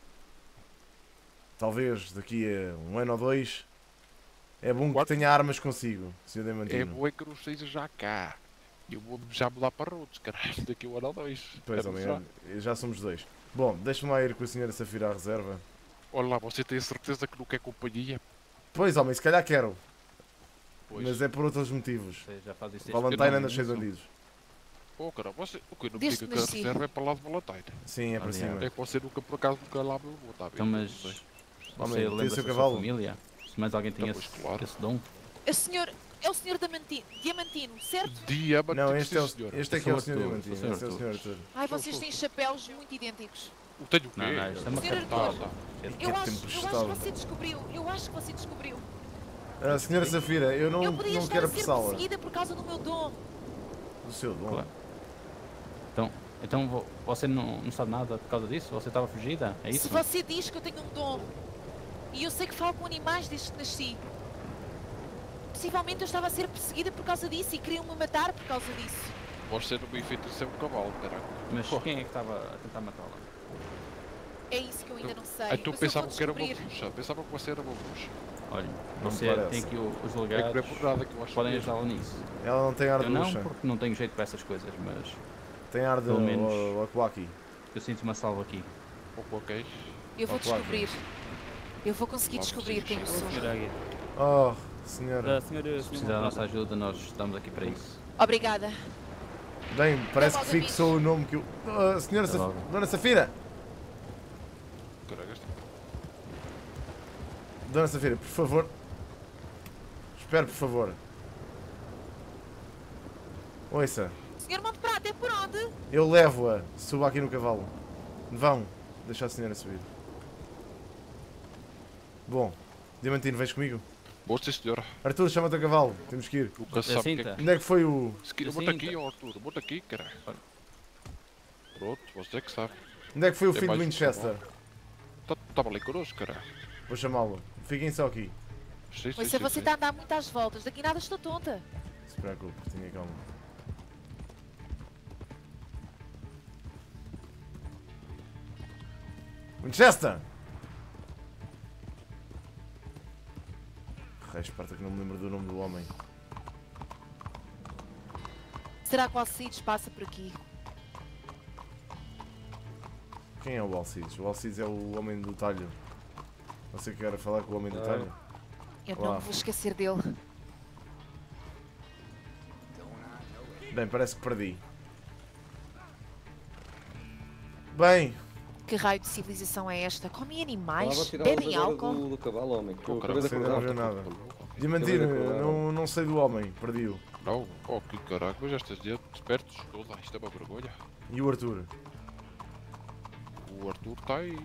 Talvez daqui a um ano ou dois. É bom que Quatro- tenha armas consigo, senhor É Diamantino. bom é que não seja já cá. Eu vou já mudar para outros, caralho, daqui a um ano ou dois. Pois, É homem, já. é- já somos dois. Bom, deixa-me lá ir com a senhora Safira à reserva. Olha lá, você tem a certeza que não quer companhia? Pois, homem, se calhar quero. Pois. Mas é por outros motivos. Você já faz isso desde Valentine pequeno, anda cheio de isso? bandidos. Oh, cara, você. O que não me Desde diga que que a nasci. reserva é para lá de Valentine. Sim, é para Aliás. cima. É que você nunca, por acaso, nunca lá me levou, tá a ver? Então, mas Não sei. você Homem, tem o lembra-se seu da sua cavalo? família? Se mais alguém tem Então, esse, pois, claro. esse dom? O senhor é o senhor Diamantino, Diamantino, certo? Diamante, Não, este é o, senhor. este é Eu que é o sou senhor Arthur, Diamantino. sou o Este é o senhor senhor Arthur. Ai, Sou, vocês sou, têm sou. chapéus muito idênticos. O tenho o quê? Não, não, isto é uma Senhor cantada. Arthur, É Eu que acho, tempo eu acho que estava. você descobriu, eu acho que você descobriu. A senhora Safira, eu não, eu podia não estar quero a ser apressá-la. perseguida por causa do meu dom. Do seu dom. Claro. Então, então vo- você não, não sabe nada por causa disso? Você estava fugida? É isso? Se você diz que eu tenho um dom, e eu sei que falo com animais desde que nasci, possivelmente eu estava a ser perseguida por causa disso e queriam-me matar por causa disso. Você não me enfeitiçou um cavalo, caraca. Mas Pô. quem é que estava a tentar matá-la? É isso que eu ainda não sei. Ah, então mas eu pensavam vou que era uma descobrir. bruxa. Pensavam que você era uma bruxa. Olha, Não você me parece. tem aqui o- os É que não é delegados, por nada que eu acho podem mesmo. ajudá-la nisso. Ela não tem ar de Eu não, bruxa. porque não tenho jeito para essas coisas, mas Tem ar de Pelo menos. Okwaki. eu sinto uma salva aqui. Ou qualquer. Eu vou Oh, claro. descobrir. Eu vou conseguir Lá descobrir quem eu sou. Senhora Águia. Oh, senhora. Ah, senhora, Se precisar da nossa ajuda, nós estamos aqui para isso. Obrigada. Bem, parece que logo, fixou o nome que eu. Ah, senhora Até Saf... logo. Dona Safira! Caraca, este- Dona Safira, por favor. Espere, por favor. Ouça, Senhor Monte Prata, é por onde? eu levo-a. Suba aqui no cavalo. Vão. Deixa a senhora subir. Bom, Diamantino, vens comigo? Boa, sim, senhora. Arthur, chama-te a cavalo. Temos que ir. Nunca sabe o que é cinta. que... Onde é que foi o. Se quer, Assim, bota aqui, tá. ó, Arthur. Bota aqui, caralho. Pronto, você que sabe. Onde é que foi o É filho de mais um Winchester? Estava ali connosco, caralho. Vou chamá-lo. Fiquem só aqui. Sim, sim, Pois sim, se você sim. está a andar muito às voltas, daqui nada estou tonta. Não se preocupe, tenha calma. Winchester! Reis, parta que não me lembro do nome do homem. Será que o Alcides passa por aqui? Quem é o Alcides? O Alcides é o homem do talho. Você quer falar com o homem do Ah. talho? Eu Olá. não vou esquecer dele. Bem, parece que perdi. Bem, Que raio de civilização é esta? Comem animais? Estava a tirá-los Bebem agora álcool? do, do cavalo, homem. Que eu Oh, acabei de você não acordar. viu nada. Diamantino, Acabei de acordar. não, não sei do homem, perdi-o. Não, oh, que caraca, mas estas dias espertos todos. Ah, isto é uma vergonha. E o Arthur? O Arthur está aí.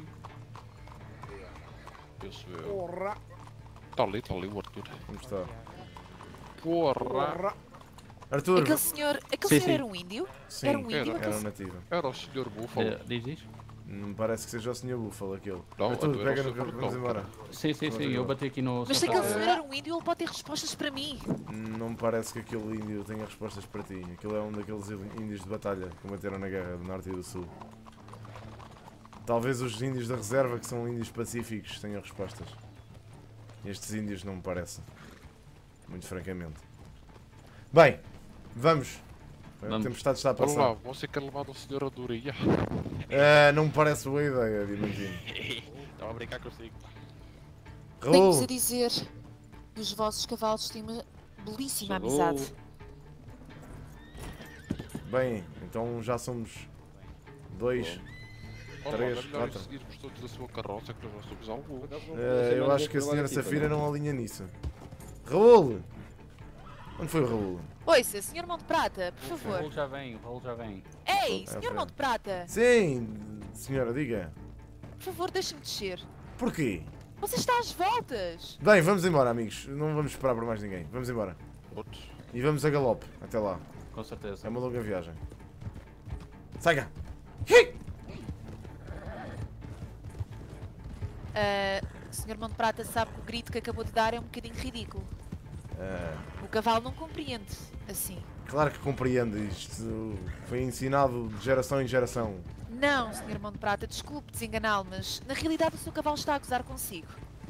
Penso eu. Porra! Está ali, está ali o Arthur. Como está? Porra! Porra! Arthur! Aquele senhor, aquele Sim, senhor sim. era um índio? Sim, Era um índio? era, era aquele um nativo. Era o senhor Búfalo. Eh, Diz, diz? Não me parece que seja o senhor Búfalo aquele. Não, Arthur, Arthur, pega eu no sou carro, vamos não, embora. Sim, sim, sim, eu bati aqui no... Mas se aquele senhor era um índio, ele pode ter respostas para mim. Não me parece que aquele índio tenha respostas para ti. Aquele é um daqueles índios de batalha que combateram na guerra do Norte e do Sul. Talvez os índios da reserva, que são índios pacíficos, tenham respostas. Estes índios não me parecem. Muito francamente. Bem, vamos. A Vamos. tempestade está a Vamos passar. lá, você quer levar o senhor a Durinha? Ah, não me parece boa ideia, imagino. Estava a brincar consigo. Tenho-vos a Raul, dizer que os vossos cavalos têm uma belíssima Chegou. amizade. bem, então já somos dois. Olha Três, lá, é melhor quatro. irmos todos da sua carroça que nós não somos algum. Ah, eu acho que a senhora Safira não alinha nisso. Raul! Onde foi o Raul? Ouça, senhor Mão de Prata, por O Raul favor. já vem, o Raul já vem. Ei, Ah, senhor pera. Mão de Prata, Sim, senhora, diga. por favor, deixe-me descer. Porquê? Você está às voltas. Bem, vamos embora, amigos. Não vamos esperar por mais ninguém. Vamos embora. Outros. E vamos a galope. Até lá. Com certeza. É uma longa viagem. Sai cá. Ah, senhor Mão de Prata sabe que o grito que acabou de dar é um bocadinho ridículo. Ah, O cavalo não compreende assim. claro que compreendo isto. Foi ensinado de geração em geração. Não, senhor Mão de Prata, desculpe desenganá-lo, mas na realidade o seu cavalo está a gozar consigo.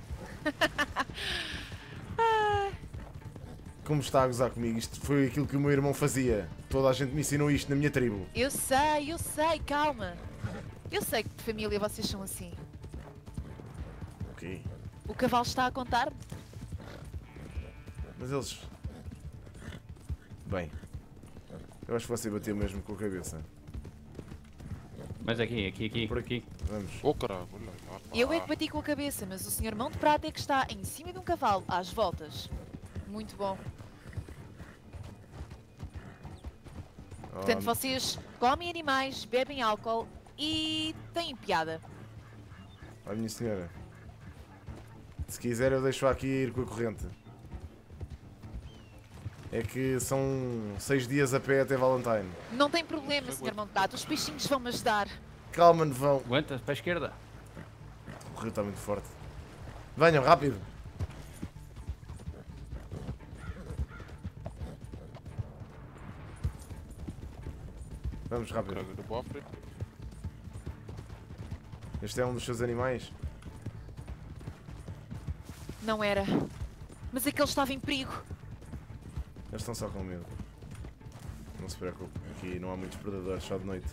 Ah, Como está a gozar comigo? Isto foi aquilo que o meu irmão fazia. Toda a gente me ensinou isto na minha tribo. eu sei, eu sei, calma. Eu sei que de família vocês são assim. O quê? O cavalo está a contar-me. Mas eles... Bem. Eu acho que você bateu mesmo com a cabeça. Mas aqui, aqui, aqui. Por aqui. Vamos. Oh caralho, olha lá. Eu é que bati com a cabeça, mas o senhor Mão de Prata é que está em cima de um cavalo, às voltas. Muito bom. Portanto, Oh, vocês comem animais, bebem álcool e têm piada. oh, minha senhora. Se quiser eu deixo aqui ir com a corrente. É que são seis dias a pé até Valentine. Não tem problema, senhor Mão de Prata, os peixinhos vão-me ajudar. Calma, nevão. Aguenta, para a esquerda. O rio está muito forte. Venham, rápido. Vamos, rápido. Caralho, no bofre. Este é um dos seus animais. Não era. Mas aquele estava em perigo. Eles estão só com medo. Não se preocupe. Aqui não há muitos predadores, só de noite.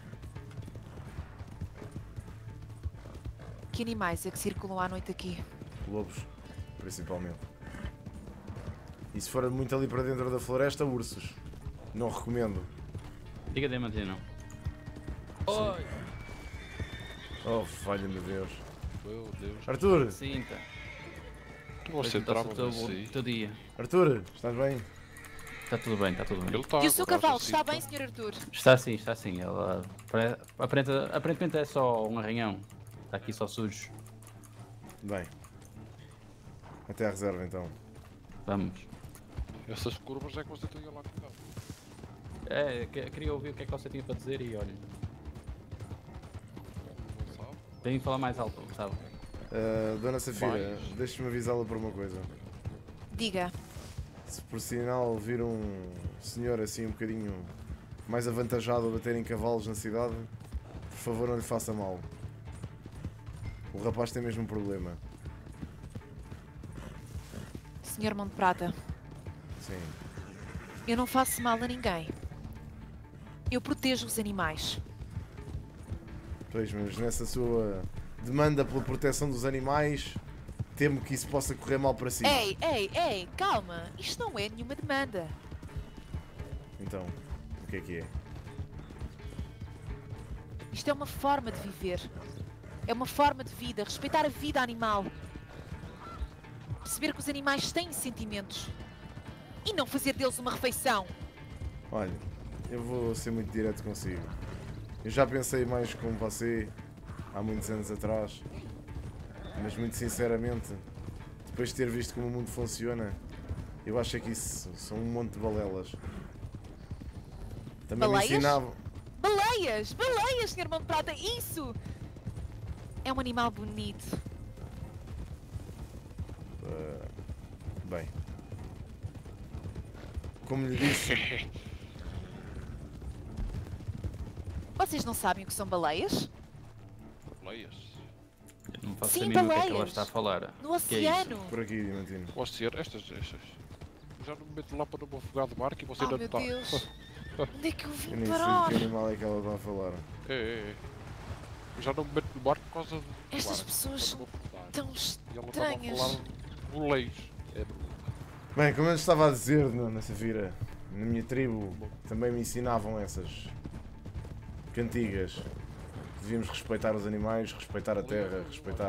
Que animais é que circulam à noite aqui? Lobos, principalmente. E se for muito ali para dentro da floresta, ursos. Não recomendo. Diga Diamantino. Oi! Oh, valha-me Deus. Meu Deus. Arthur! Sinta. Tu você Vai tentar trava o teu- assim. o teu dia. Arthur, estás bem? Está tudo bem, está tudo bem. Ele tá, E o seu agora cavalo já está sinto. bem, senhor Arthur? Está sim, está sim. Ela apare- aparenta, aparentemente é só um arranhão. Está aqui só sujo. Bem. Até à reserva então. Vamos. Essas curvas é que você tem lá cuidado. É, que- queria ouvir o que é que você tinha para dizer e olha. Não sabe? Tem de falar mais alto, sabe? Ah, Dona Safira, Mais. deixe-me avisá-la por uma coisa. Diga. Se por sinal vir um senhor assim um bocadinho mais avantajado a bater em cavalos na cidade, por favor não lhe faça mal. O rapaz tem mesmo um problema. Senhor Mão de Prata, Sim. eu não faço mal a ninguém. Eu protejo os animais. Pois, mas nessa sua demanda pela proteção dos animais, temo que isso possa correr mal para si. Ei, ei, ei, calma. Isto não é nenhuma demanda. Então, o que é que é? Isto é uma forma de viver. É uma forma de vida. Respeitar a vida animal. Perceber que os animais têm sentimentos. E não fazer deles uma refeição. Olha, eu vou ser muito direto consigo. Eu já pensei mais como você há muitos anos atrás, mas muito sinceramente, depois de ter visto como o mundo funciona, eu acho que isso são um monte de balelas. Também me Baleias? ensinavam. Baleias! Baleias, senhor Mão de Prata! Isso! É um animal bonito. Uh, bem. Como lhe disse. Vocês não sabem o que são baleias? Baleias? Eu não faço Sim, a mínima o que é que ela baleias. está a falar. No Que é isso? oceano. Por aqui, Diamantino. O oceano, estas, estas. Já não me meto lá para não me afogar de barco e você Oh, ainda meu está. Deus. Onde é que eu Eu vim nem sei de parar? que animal é que ela está a falar. É, é, é. Eu já não me meto no barco por causa do Estas barco, pessoas para não são afundar. tão E ela estava a estranhas. falar boleios. É verdade. Bem, como eu estava a dizer, Dona Safira, na minha tribo também me ensinavam essas cantigas. Devíamos respeitar os animais, respeitar a terra, respeitar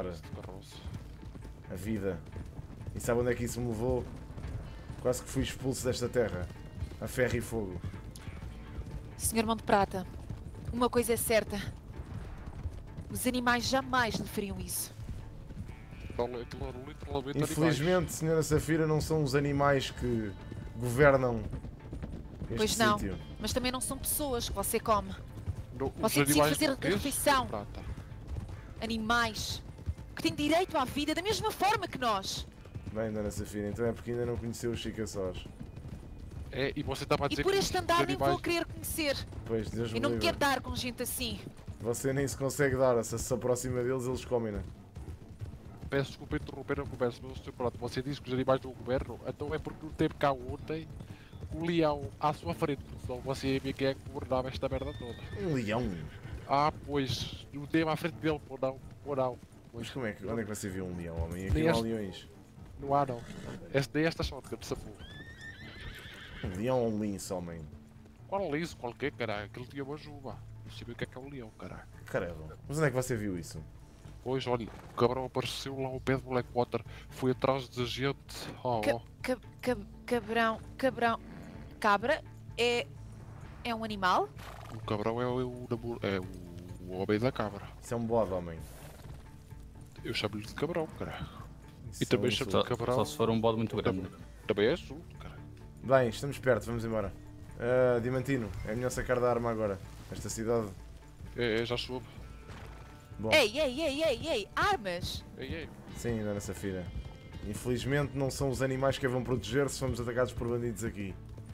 a, a vida. E sabe onde é que isso me levou? Quase que fui expulso desta terra. A ferro e fogo. senhor Mão de Prata, uma coisa é certa. Os animais jamais lhe fariam isso. Aquilo era literalmente Infelizmente, senhora Safira, não são os animais que governam este Pois não, sítio. mas também não são pessoas que você come. Não, os Você decide animais fazer a portugueses, refeição. prata. Animais que têm direito à vida da mesma forma que nós. Bem, Dona Safira, então é porque ainda não conheceu os chicaçós. É, e você estava a E dizer por que este os andar nem vou animais- querer conhecer. Pois, Deus me Eu não me livre. quero dar com gente assim. Você nem se consegue dar, se se aproxima deles, eles comem-na. Peço desculpa interromper a conversa, mas senhor Prato, você disse que os animais não governam, então é porque não teve cá ontem o leão à sua frente, senão você ia ver quem é que governava esta merda toda. Um leão? Ah, pois, não teve à frente dele, ou não, ou não. Mas como é que, onde é que você viu um leão, homem? Aqui Nem não há este- leões. Não há não. Este, nem esta shotgun de sapô. Um leão ou um lince, homem? Qual liso, qualquer, caralho, aquele tinha uma juba. Não sabia o que é que é um leão, caralho. Caramba. Mas onde é que você viu isso? Pois, olha, o cabrão apareceu lá ao pé de Blackwater, foi atrás da gente. Oh, Ca oh. ca ca cabrão, cabrão. Cabra é. é um animal? O cabrão é o, o, namor- é o, o homem da cabra. Isso é um bode, homem. Eu chamo-lhe de cabrão, caralho. Isso E também é um chamo insulto. de cabrão. Só se for um bode muito grande. Também é azul, caralho. Bem, estamos perto, vamos embora. Ah, Diamantino, é melhor sacar da arma agora. Esta cidade. É, é, já soube. Bom, Ei, ei, ei, ei, ei, armas! Ei, ei. sim, Dona Safira. Infelizmente não são os animais que a vão proteger se formos atacados por bandidos aqui.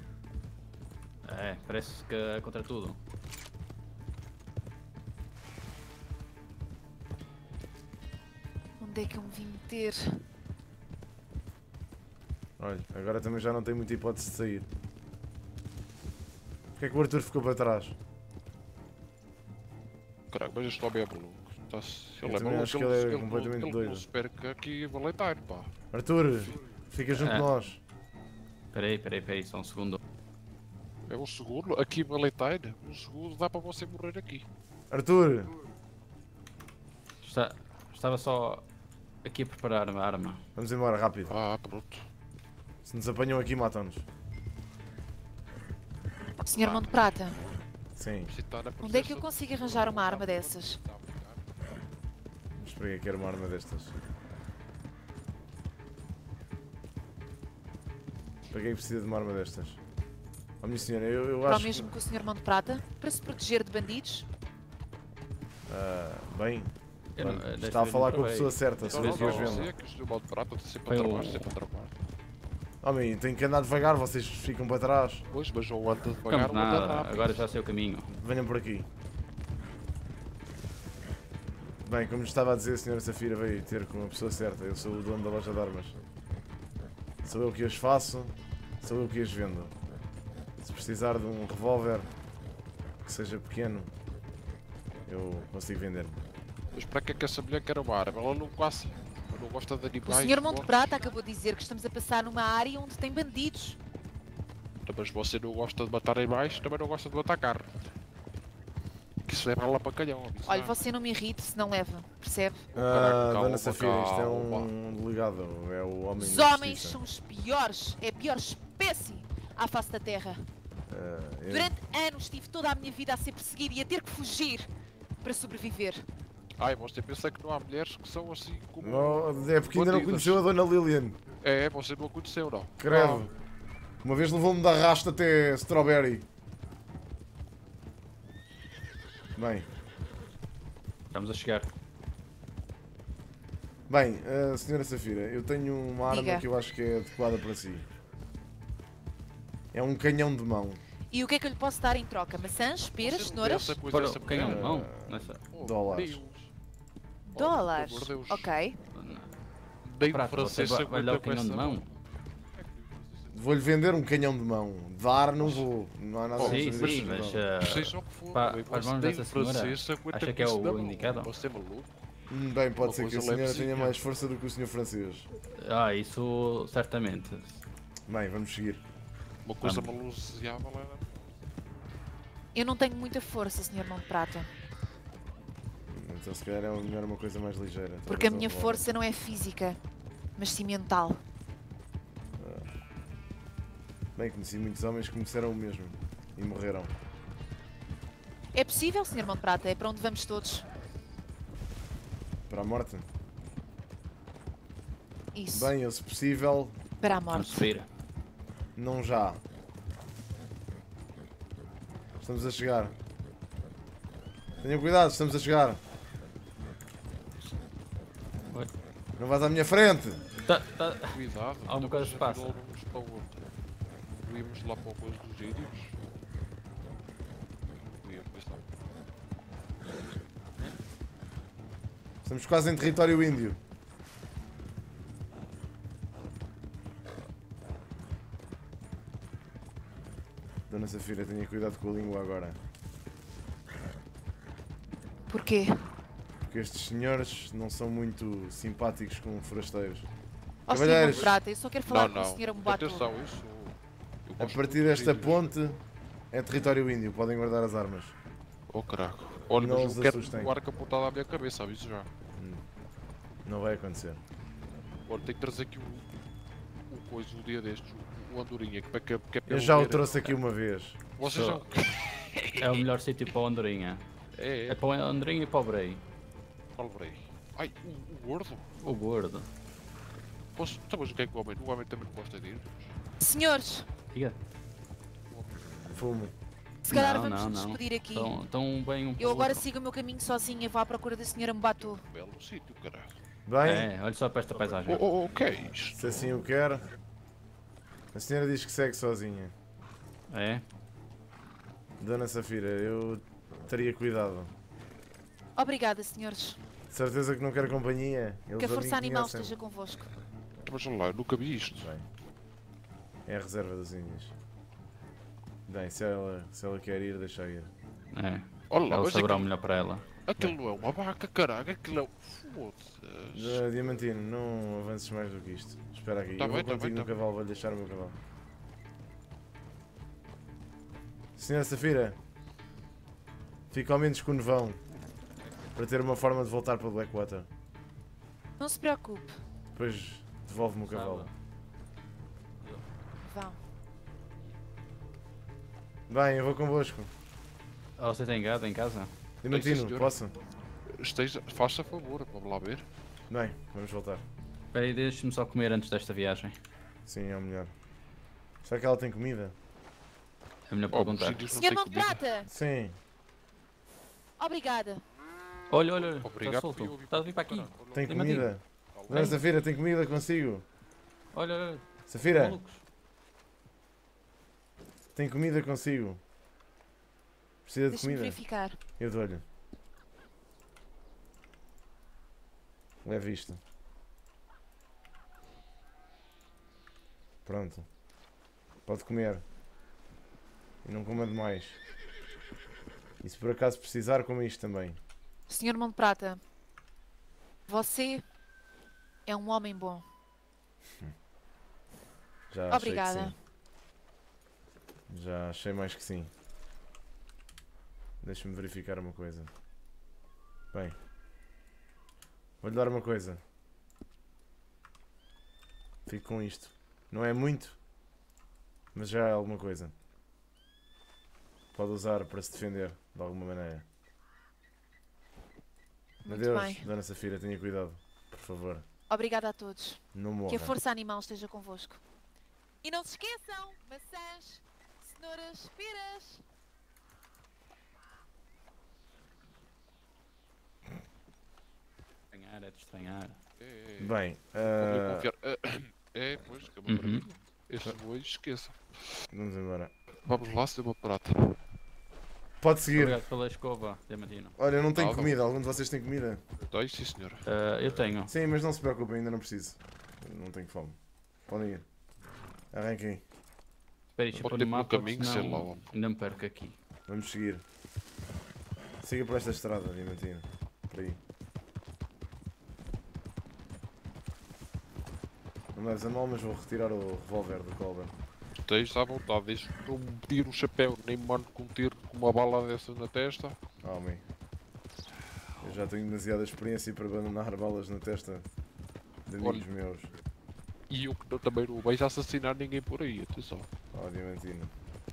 É, parece que é contra tudo. Onde é que eu me vim meter? Olha, agora também já não tem muita hipótese de sair. Porquê é que o Arthur ficou para trás? Caralho, mas este homem é maluco. Tá-se- Eu Ele é também maluco, acho que ele é não- completamente ele doido. não se perca aqui em Valentine, pá. Arthur, fica junto É. de nós. Peraí, peraí, peraí, só um segundo. É um segundo, aqui em Valentine, um segundo dá para você morrer aqui. Arthur! Está, estava só aqui a preparar a arma. Vamos embora, rápido. Ah, pronto. Se nos apanham aqui, matam-nos. senhor Mão de Prata, Sim. onde é que eu consigo arranjar uma arma dessas? Mas para que quero uma arma destas? Para que é que precisa de uma arma destas? Oh, minha senhora, eu, eu Para o acho mesmo que... que o senhor Mão de Prata? Para se proteger de bandidos? Ah, bem, Eu não- olha, desta está a vez falar não com a provei. pessoa certa, se Não, vês não, que os não, vendo. sei que o senhor Mal de Prata está sempre Foi a um- tramar, sempre a tramar. Homem, tenho que andar devagar, vocês ficam para trás. Pois, mas ou anda devagar Ficamos ou anda nada, rápido. agora já sei o caminho. Venham por aqui. Bem, como lhe estava a dizer, a senhora Safira veio ter com a pessoa certa. Eu sou o dono da loja de armas. Sou eu que as faço, sou eu que as vendo. Se precisar de um revólver que seja pequeno, eu consigo vender. Mas para que é que essa mulher quer uma arma? Ela não gosta, ela não gosta de O animais. senhor Mão de mortos. Prata acabou de dizer que estamos a passar numa área onde tem bandidos. Mas você não gosta de matar animais, também não gosta de matar carne. Que isso é bala para calhão. avisar. Olha, você não me irrite se não leva, percebe? Ah, calma, dona Safira, isto é calma. um delegado, é o homem Os da homens justiça. são os piores, é a pior espécie à face da Terra. Ah, eu- Durante anos tive toda a minha vida a ser perseguido e a ter que fugir para sobreviver. Ai, você pensa que não há mulheres que são assim como. Não, é porque ainda não bandidas. conheceu a dona Lilian. É, você não a conheceu, não. Credo. Uma vez levou-me da rasta até Strawberry. Bem, Estamos a chegar. Bem, uh, senhora Safira, eu tenho uma arma Diga. que eu acho que é adequada para si. É um canhão de mão. E o que é que eu lhe posso dar em troca? Maçãs, peras, cenouras? Para o canhão de mão? Nessa... Dólares. Dólares? Pelo amor de Deus. Ok. Dei um Prata, francês você vai- vai dar o cinquenta com canhão de essa mão? Vou-lhe vender um canhão de mão. Dar não vou. Não há nada a Sim, fazer sim, isto, mas não. uh, Seja o que for, para, eu para as posso mãos dar dessa um senhora, francês cinquenta acha que é com o isso na mão. indicado? Você é maluco? Hum, Bem, pode Uma ser que a coisa senhora tenha levezinha. mais força do que o senhor francês. Ah, isso certamente. Bem, vamos seguir. Uma coisa Vamos. maluseável era. Eu não tenho muita força, senhor Mão de Prata. Então se calhar é melhor uma coisa mais ligeira. Porque a Talvez minha um revólver. força não é física, mas sim mental. Bem, conheci muitos homens que me disseram o mesmo. E morreram. É possível, senhor Mão de Prata? É para onde vamos todos. Para a morte? Isso. Bem, eu se possível, Para a Vamos morte. subir. não já. Estamos a chegar. Tenham cuidado, estamos a chegar. Oi. Não vais à minha frente! Tá, tá. Cuidado. Alguma coisa se passa. Vamos para o. Íamos lá para o coisa dos írios. Ia pensar. Estamos quase em território índio. Dona Safira, tenha cuidado com a língua agora. Porquê? Porque estes senhores não são muito simpáticos com forasteiros. Ó, senhor Mão de Prata, eu só quero falar Não, com a não. senhora Mbato. Atenção, isso. eu A gosto partir muito desta dos írios. ponte é território índio, podem guardar as armas. Oh caraca. Olha, Não mas os eu quero assustem. o arco apontado à minha cabeça, aviso já. Não vai acontecer. Olha, tenho que trazer aqui o. O coisa, o dia destes, o, o andorinha, que, que, que é para Eu já o ver- trouxe aqui uma vez. Vocês já. Só- É o melhor sítio para o Andorinha. É, É é. para o Andorinha e para o Brei. Qual brei? Ai, o, o gordo? O gordo. Posso. Sabes o que é que o homem? O homem também gosta de ir? Senhores, Diga. Fumo. se calhar Não, vamos não, nos não. despedir aqui. Estão, estão bem um Eu para o agora outro. sigo o meu caminho sozinha, vou à procura da senhora Mbato. Belo sítio, caralho. Bem, É, olha só para esta paisagem. Oh, oh, oh, que é isto? se assim o quer. A senhora diz que segue sozinha. É? Dona Safira, eu teria cuidado. Obrigada, senhores. De certeza que não quer companhia. Eles Que a mim força animal conhecem. esteja convosco. Mas olha lá, eu nunca vi isto. Bem, é a reserva dos índios. Bem, se ela, se ela quer ir, deixa ir. É. Olha lá, Ela mas saberá o aquilo, melhor para ela. aquilo não é uma vaca, caralho. Aquilo é um. Foda-se. Uh, Diamantino, não avances mais do que isto. Espera aqui, Tá eu bem, vou tá contigo bem, no tá bem. cavalo, vou deixar o meu cavalo. Senhora Safira, fica ao menos com o nevão. Para ter uma forma de voltar para Blackwater. Não se preocupe. Depois devolve-me o cavalo. Vão. Bem, eu vou convosco. Ah, você tem gado em casa? Diamantino, senhor. posso? Esteja, faça favor, vamos lá ver. Bem, vamos voltar. Espera aí, deixe-me só comer antes desta viagem. Sim, é o melhor. Será que ela tem comida? É melhor Oh, perguntar. sítios não Senhor têm Mão de comida. Prata, Sim. obrigada. Olha, olha, olha. Obrigado, Está solto. fui eu, vi Está a vir para aqui. Olha, Tem Diamantino. comida? Dona Safira, tem comida consigo? Olha, olha. Safira, Malucos. tem comida consigo? Precisa de Deixa-me comida? verificar. Eu dou-lhe. Leve isto. Pronto. Pode comer. E não coma demais. E se por acaso precisar, coma isto também. Senhor Mão de Prata, você é um homem bom. Já achei Obrigada. que sim. Já achei mais que sim. Deixa-me verificar uma coisa. Bem. Vou-lhe dar uma coisa. Fico com isto. Não é muito, mas já é alguma coisa. Pode usar para se defender de alguma maneira. Muito Adeus, bem. Dona Safira, tenha cuidado, por favor. Obrigada a todos. Não morra. Que a força animal esteja convosco. E não se esqueçam, maçãs, cenouras, peras. Estranhar, é de estranhar. É, Bem, Vou-me ah, confiar. Ah, É, pois, que é uma Uhum. maravilha. Estes bois, esqueça. vamos embora. Vamos lá, ser uma prata. Pode seguir. Obrigado pela escova, Diamantino. Olha, eu não tenho Nada. comida. Algum de vocês tem comida? Tem, sim, senhora. Ah, eu tenho. Sim, mas não se preocupem, ainda não preciso. Não tenho fome. Podem ir. Arranquem. Espera, deixa eu Pode pôr ter no pelo mapa, caminho, senão sei lá, homem. ainda me perco aqui. Vamos seguir. Siga por esta estrada, Diamantino. Por aí. Não leves a mal, mas vou retirar o revólver do Colbert. Tens à vontade, deixa eu me tiro o chapéu, nem me mando com um tiro com uma bala dessa na testa. Homem. Eu já tenho demasiada experiência para abandonar balas na testa de amigos Olha. meus. E eu que não- também não vejo assassinar ninguém por aí, atenção. Oh, Diamantino.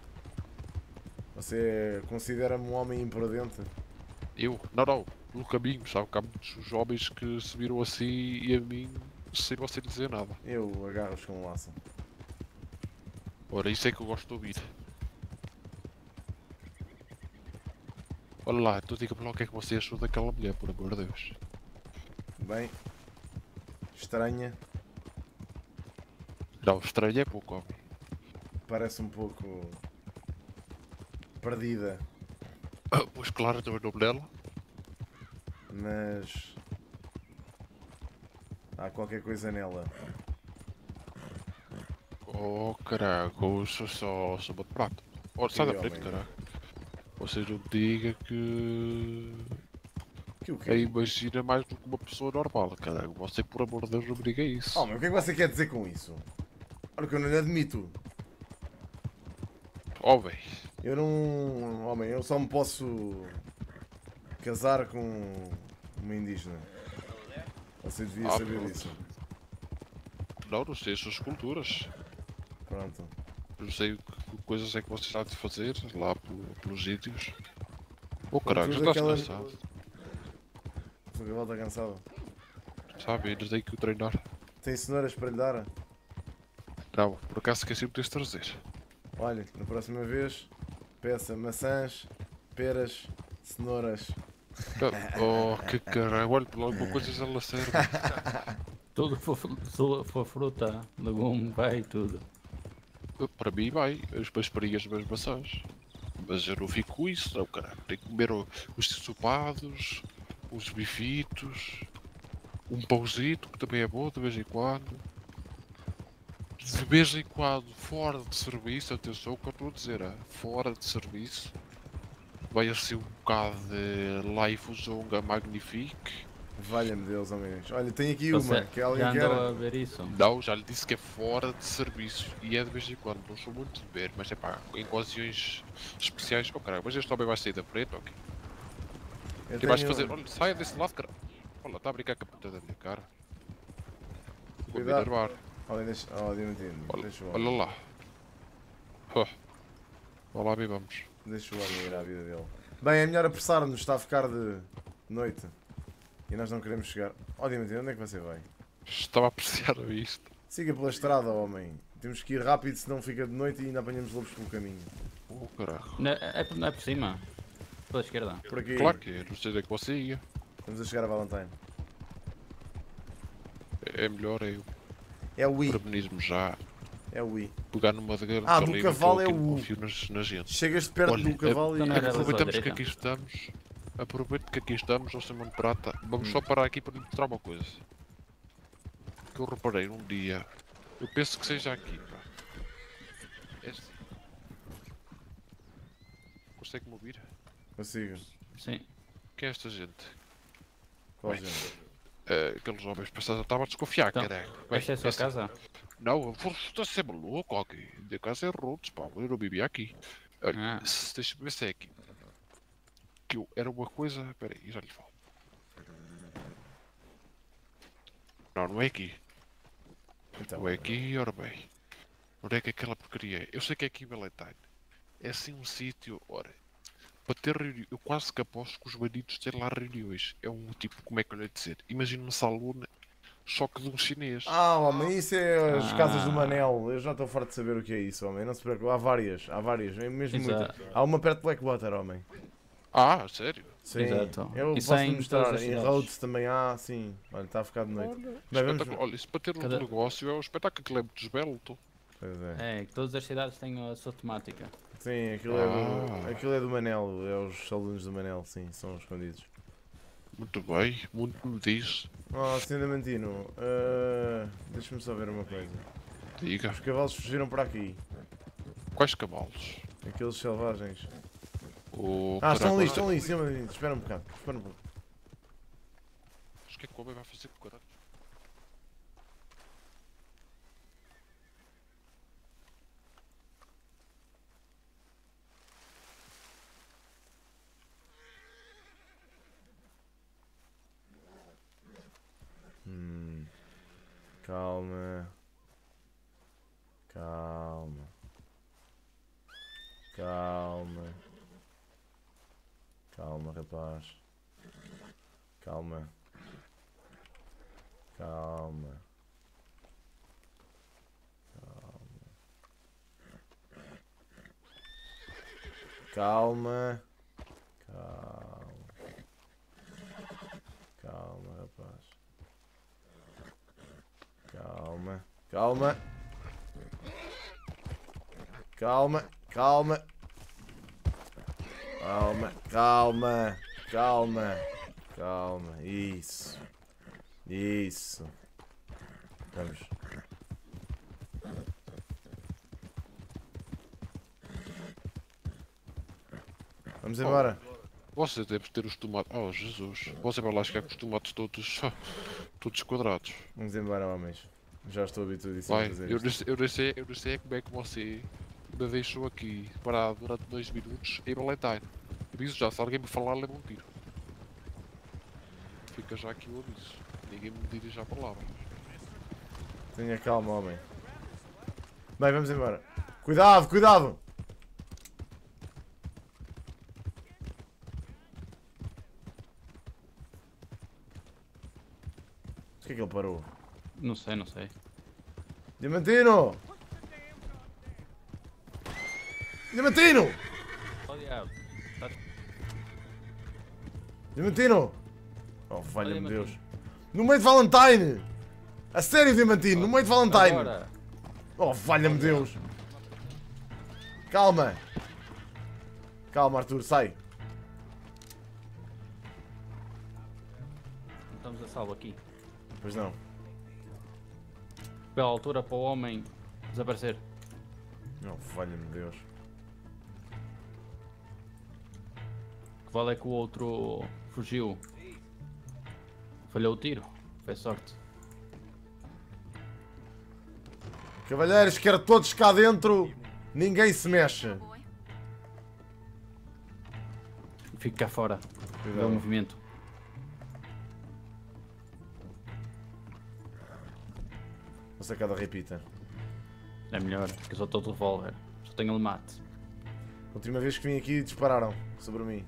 Você considera-me um homem imprudente? Eu? Não, não, pelo caminho, sabe que há muitos jovens que se viram assim e a mim sem você dizer nada. Eu agarro-os com um laço. Ora, isso é que eu gosto de ouvir. Olha lá, então diga-me lá o que é que você achou daquela mulher, por amor de Deus. Bem. Estranha. Não, estranho é pouco, homem. Parece um pouco. Perdida. Ah, pois claro, também o nome dela. Mas. Há qualquer coisa nela. Oh caraca, sou só sou de prato. Ora, sai da Que frente, homem. caraca. Você não diga que. Que o quê? Aí imagina mais do que uma pessoa normal, caraca. Você, por amor de Deus, não me diga isso. Oh, mas o que é que você quer dizer com isso? Olha que eu não lhe admito. Homem, Eu não. Homem, eu só me posso. casar com. uma indígena. Você devia Ah, saber pronto. disso. não, não sei as suas culturas. Pronto. Não sei que que coisas é que você está a fazer lá pelo- pelos sítios. Oh caraca, já Tudo estás aquela- cansado. O seu cavalo está cansado. Sabe, ainda tenho que o treinar. Tem cenouras para lhe dar? Não, por acaso esqueci-me de te trazer. Olha, na próxima vez, peça maçãs, peras, cenouras. Oh, que caralho, olha, por alguma coisa já ela serve. Tudo for, for, for fruta, legume, vai tudo. Para mim vai, as pasparias das maçãs. Mas eu não fico com isso, não, caralho. Tenho que comer o- os ensopados, os bifitos, um pãozito, que também é bom de vez em quando. De vez em quando, fora de serviço, atenção o que eu estou a dizer, ah, fora de serviço, vai assim um bocado de Life Zonga Magnifique. Valha-me Deus, homens. Olha, tem aqui Você uma que alguém já quer. andou a ver isso? Não, já lhe disse que é fora de serviço e é de vez em quando, não sou muito de beber, mas é pá, em ocasiões especiais. Oh caralho, mas este homem vai sair da frente, ok? Eu E vais tenho- fazer, olha, saia desse lado, cara. Olha, está a brincar com a puta da minha cara. Vou me Cuidado. enervar. Olha, deixa. Oh, Diamantino. Olha, Deixa o olha homem. lá. Oh. Olha lá, bem vamos. Deixa o homem ir à vida dele. Bem, é melhor apressar-nos, está a ficar de noite. E nós não queremos chegar. Oh, Diamantino, onde é que você vai? Estava a apreciar isto. Siga pela estrada, homem. Temos que ir rápido, senão fica de noite e ainda apanhamos lobos pelo caminho. Oh caralho. Não é, é por- não é por cima? Pela esquerda. Por aqui. Claro que é, não sei onde é que você ia. Estamos a chegar a Valentine. É melhor eu É o I. prevenir-me já. É o I. Pegar numa de Ah, do ali, cavalo que eu é aqui não o- confio nas- na gente. Chegas perto Olha, do cavalo e. então não era da sua aproveitamos que direita? aqui estamos. Aproveito que aqui estamos, ao Simão de Prata. Vamos Hum. só parar aqui para lhe mostrar uma coisa. Que eu reparei num dia. Eu penso que seja aqui, pá. Este. Consegue-me ouvir? Consigo. Sim. Quem é esta gente? Qual Bem, gente? eh, aqueles homens passados estavam a desconfiar, Então, caralho. esta é a sua essa- casa? Não, você está a ser maluco, ok. De casa é Rhodes, pá. Eu não vivia aqui. Olha, Ah. se- deixa-me ver se é aqui. Que eu, era uma coisa. Espera aí, já lhe falo. Não, não é aqui. Então, Não é aqui, ora bem. Onde é que aquela porcaria é? Eu sei que é aqui em Valentine. É assim um sítio, ora. Para ter reuniões. Eu quase que aposto que os bandidos têm lá reuniões. É um tipo, como é que eu lhe ia dizer? Imagina uma salona, só que de um chinês. Ah, homem, isso é as Ah. casas do Manel. Eu já estou farto de saber o que é isso, homem. Não se preocupe. Há várias, há várias. É mesmo Exato. muitas. Há uma perto de Blackwater, homem. Ah, sério? Sim, Exato. eu Isso posso é lhe em mostrar. todas as Em cidades. Rhodes também há, sim. Olha, está a ficar de noite. Bem, vamos... Espetáculo. Olha, isso para ter um Cada- negócio é um espetáculo que é muito esbelto. Pois é. É, que todas as cidades têm a sua temática. Sim, aquilo é, do, Ah. aquilo é do Manel, é os alunos do Manel, sim, são escondidos. Muito bem, muito me diz. Oh, senhor Diamantino, uh, deixa-me só ver uma coisa. Diga. Os cavalos fugiram para aqui, Quais cavalos? aqueles selvagens. O Ah, estão ali, Caracol- estão ali, senhor Diamantino, espera um bocado, espera um pouco. Mas o que é que o homem vai fazer com o caralho? Hum, calma. Calma. Calma. Calma, rapaz. Calma. Calma. Calma. Calma. Calma, rapaz. Calma. Calma. Calma. Calma. Calma. Calma. Calma. Calma. Isso. Isso. Vamos. Vamos embora. Você deve ter os tomates. Oh, Jesus. Você vai lá chegar com os tomates todos. todos quadrados. Vamos embora, homens. Já estou habituadíssimo a Vai, fazer eu isto. não, sei, eu, não sei, eu não sei como é que você me deixou aqui parado durante dois minutos em Valentine. Aviso já, se alguém me falar, leva um tiro. Fica já aqui o aviso. Ninguém me dirige a palavra. Tenha calma, homem. Bem, vamos embora. Cuidado, cuidado! Por que é que ele parou? Não sei, não sei. Diamantino! Diamantino! Oh, diabo. Tá- Diamantino! Oh, valha-me Diamantino. Deus. No meio de Valentine! A sério, Diamantino, no meio de Valentine! Agora. Oh, valha-me Deus! Calma! Calma, Arthur, sai! Estamos a salvo aqui. Pois não. Pela altura para o homem desaparecer. Oh, valha-me Deus. Que vale é que o outro fugiu. Falhou o tiro. Foi sorte. Cavalheiros, quero todos cá dentro. Ninguém se mexe. Fico cá fora. Cuidado. Vê o movimento. Vou sacar da repita. É melhor, que eu só estou de revólver. Só tenho ele mate. A última vez que vim aqui dispararam sobre mim.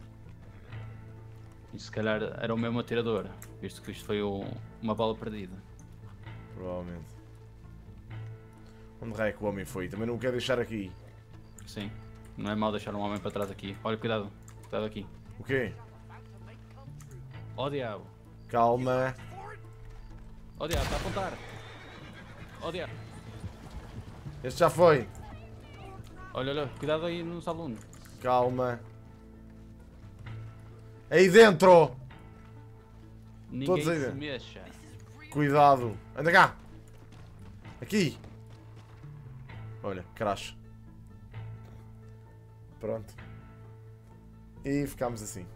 E se calhar era o mesmo atirador, visto que isto foi um- uma bala perdida. Provavelmente. Onde raio é que o homem foi? Também não o quero deixar aqui. Sim, não é mau deixar um homem para trás aqui. Olha, cuidado, cuidado aqui. O quê? Oh diabo, Calma. oh diabo, está a apontar. Oh diabo. Este já foi. Olha, olha, cuidado aí nos alunos. Calma. Aí dentro! Ninguém Todos aí se dentro. mexa. Cuidado. Anda cá. Aqui. Olha, crash. Pronto. E ficámos assim.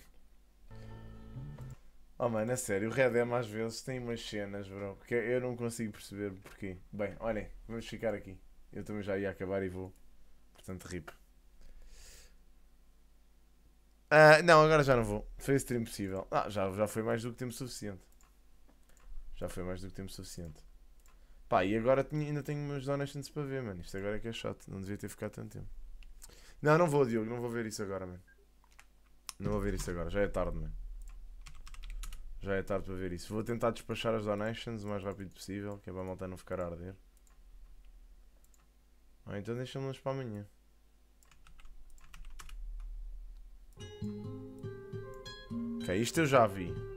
Oh mano, é sério, o Red Dem às vezes tem umas cenas, bro, que eu não consigo perceber porquê. Bem, olhem, vamos ficar aqui. Eu também já ia acabar e vou. Portanto, rip. Ah, não, agora já não vou. Foi esse stream possível. Ah, já, já foi mais do que tempo suficiente. Já foi mais do que tempo suficiente. Pá, e agora tinha- ainda tenho umas donations para ver, mano. Isto agora é que é chato. Não devia ter ficado tanto tempo. Não, não vou, Diogo. Não vou ver isso agora, mano. Não vou ver isso agora. Já é tarde, mano. Já é tarde para ver isso. Vou tentar despachar as donations o mais rápido possível, que é para a malta não ficar a arder. Ah, então deixa-me-las para amanhã. Ok, isto eu já vi.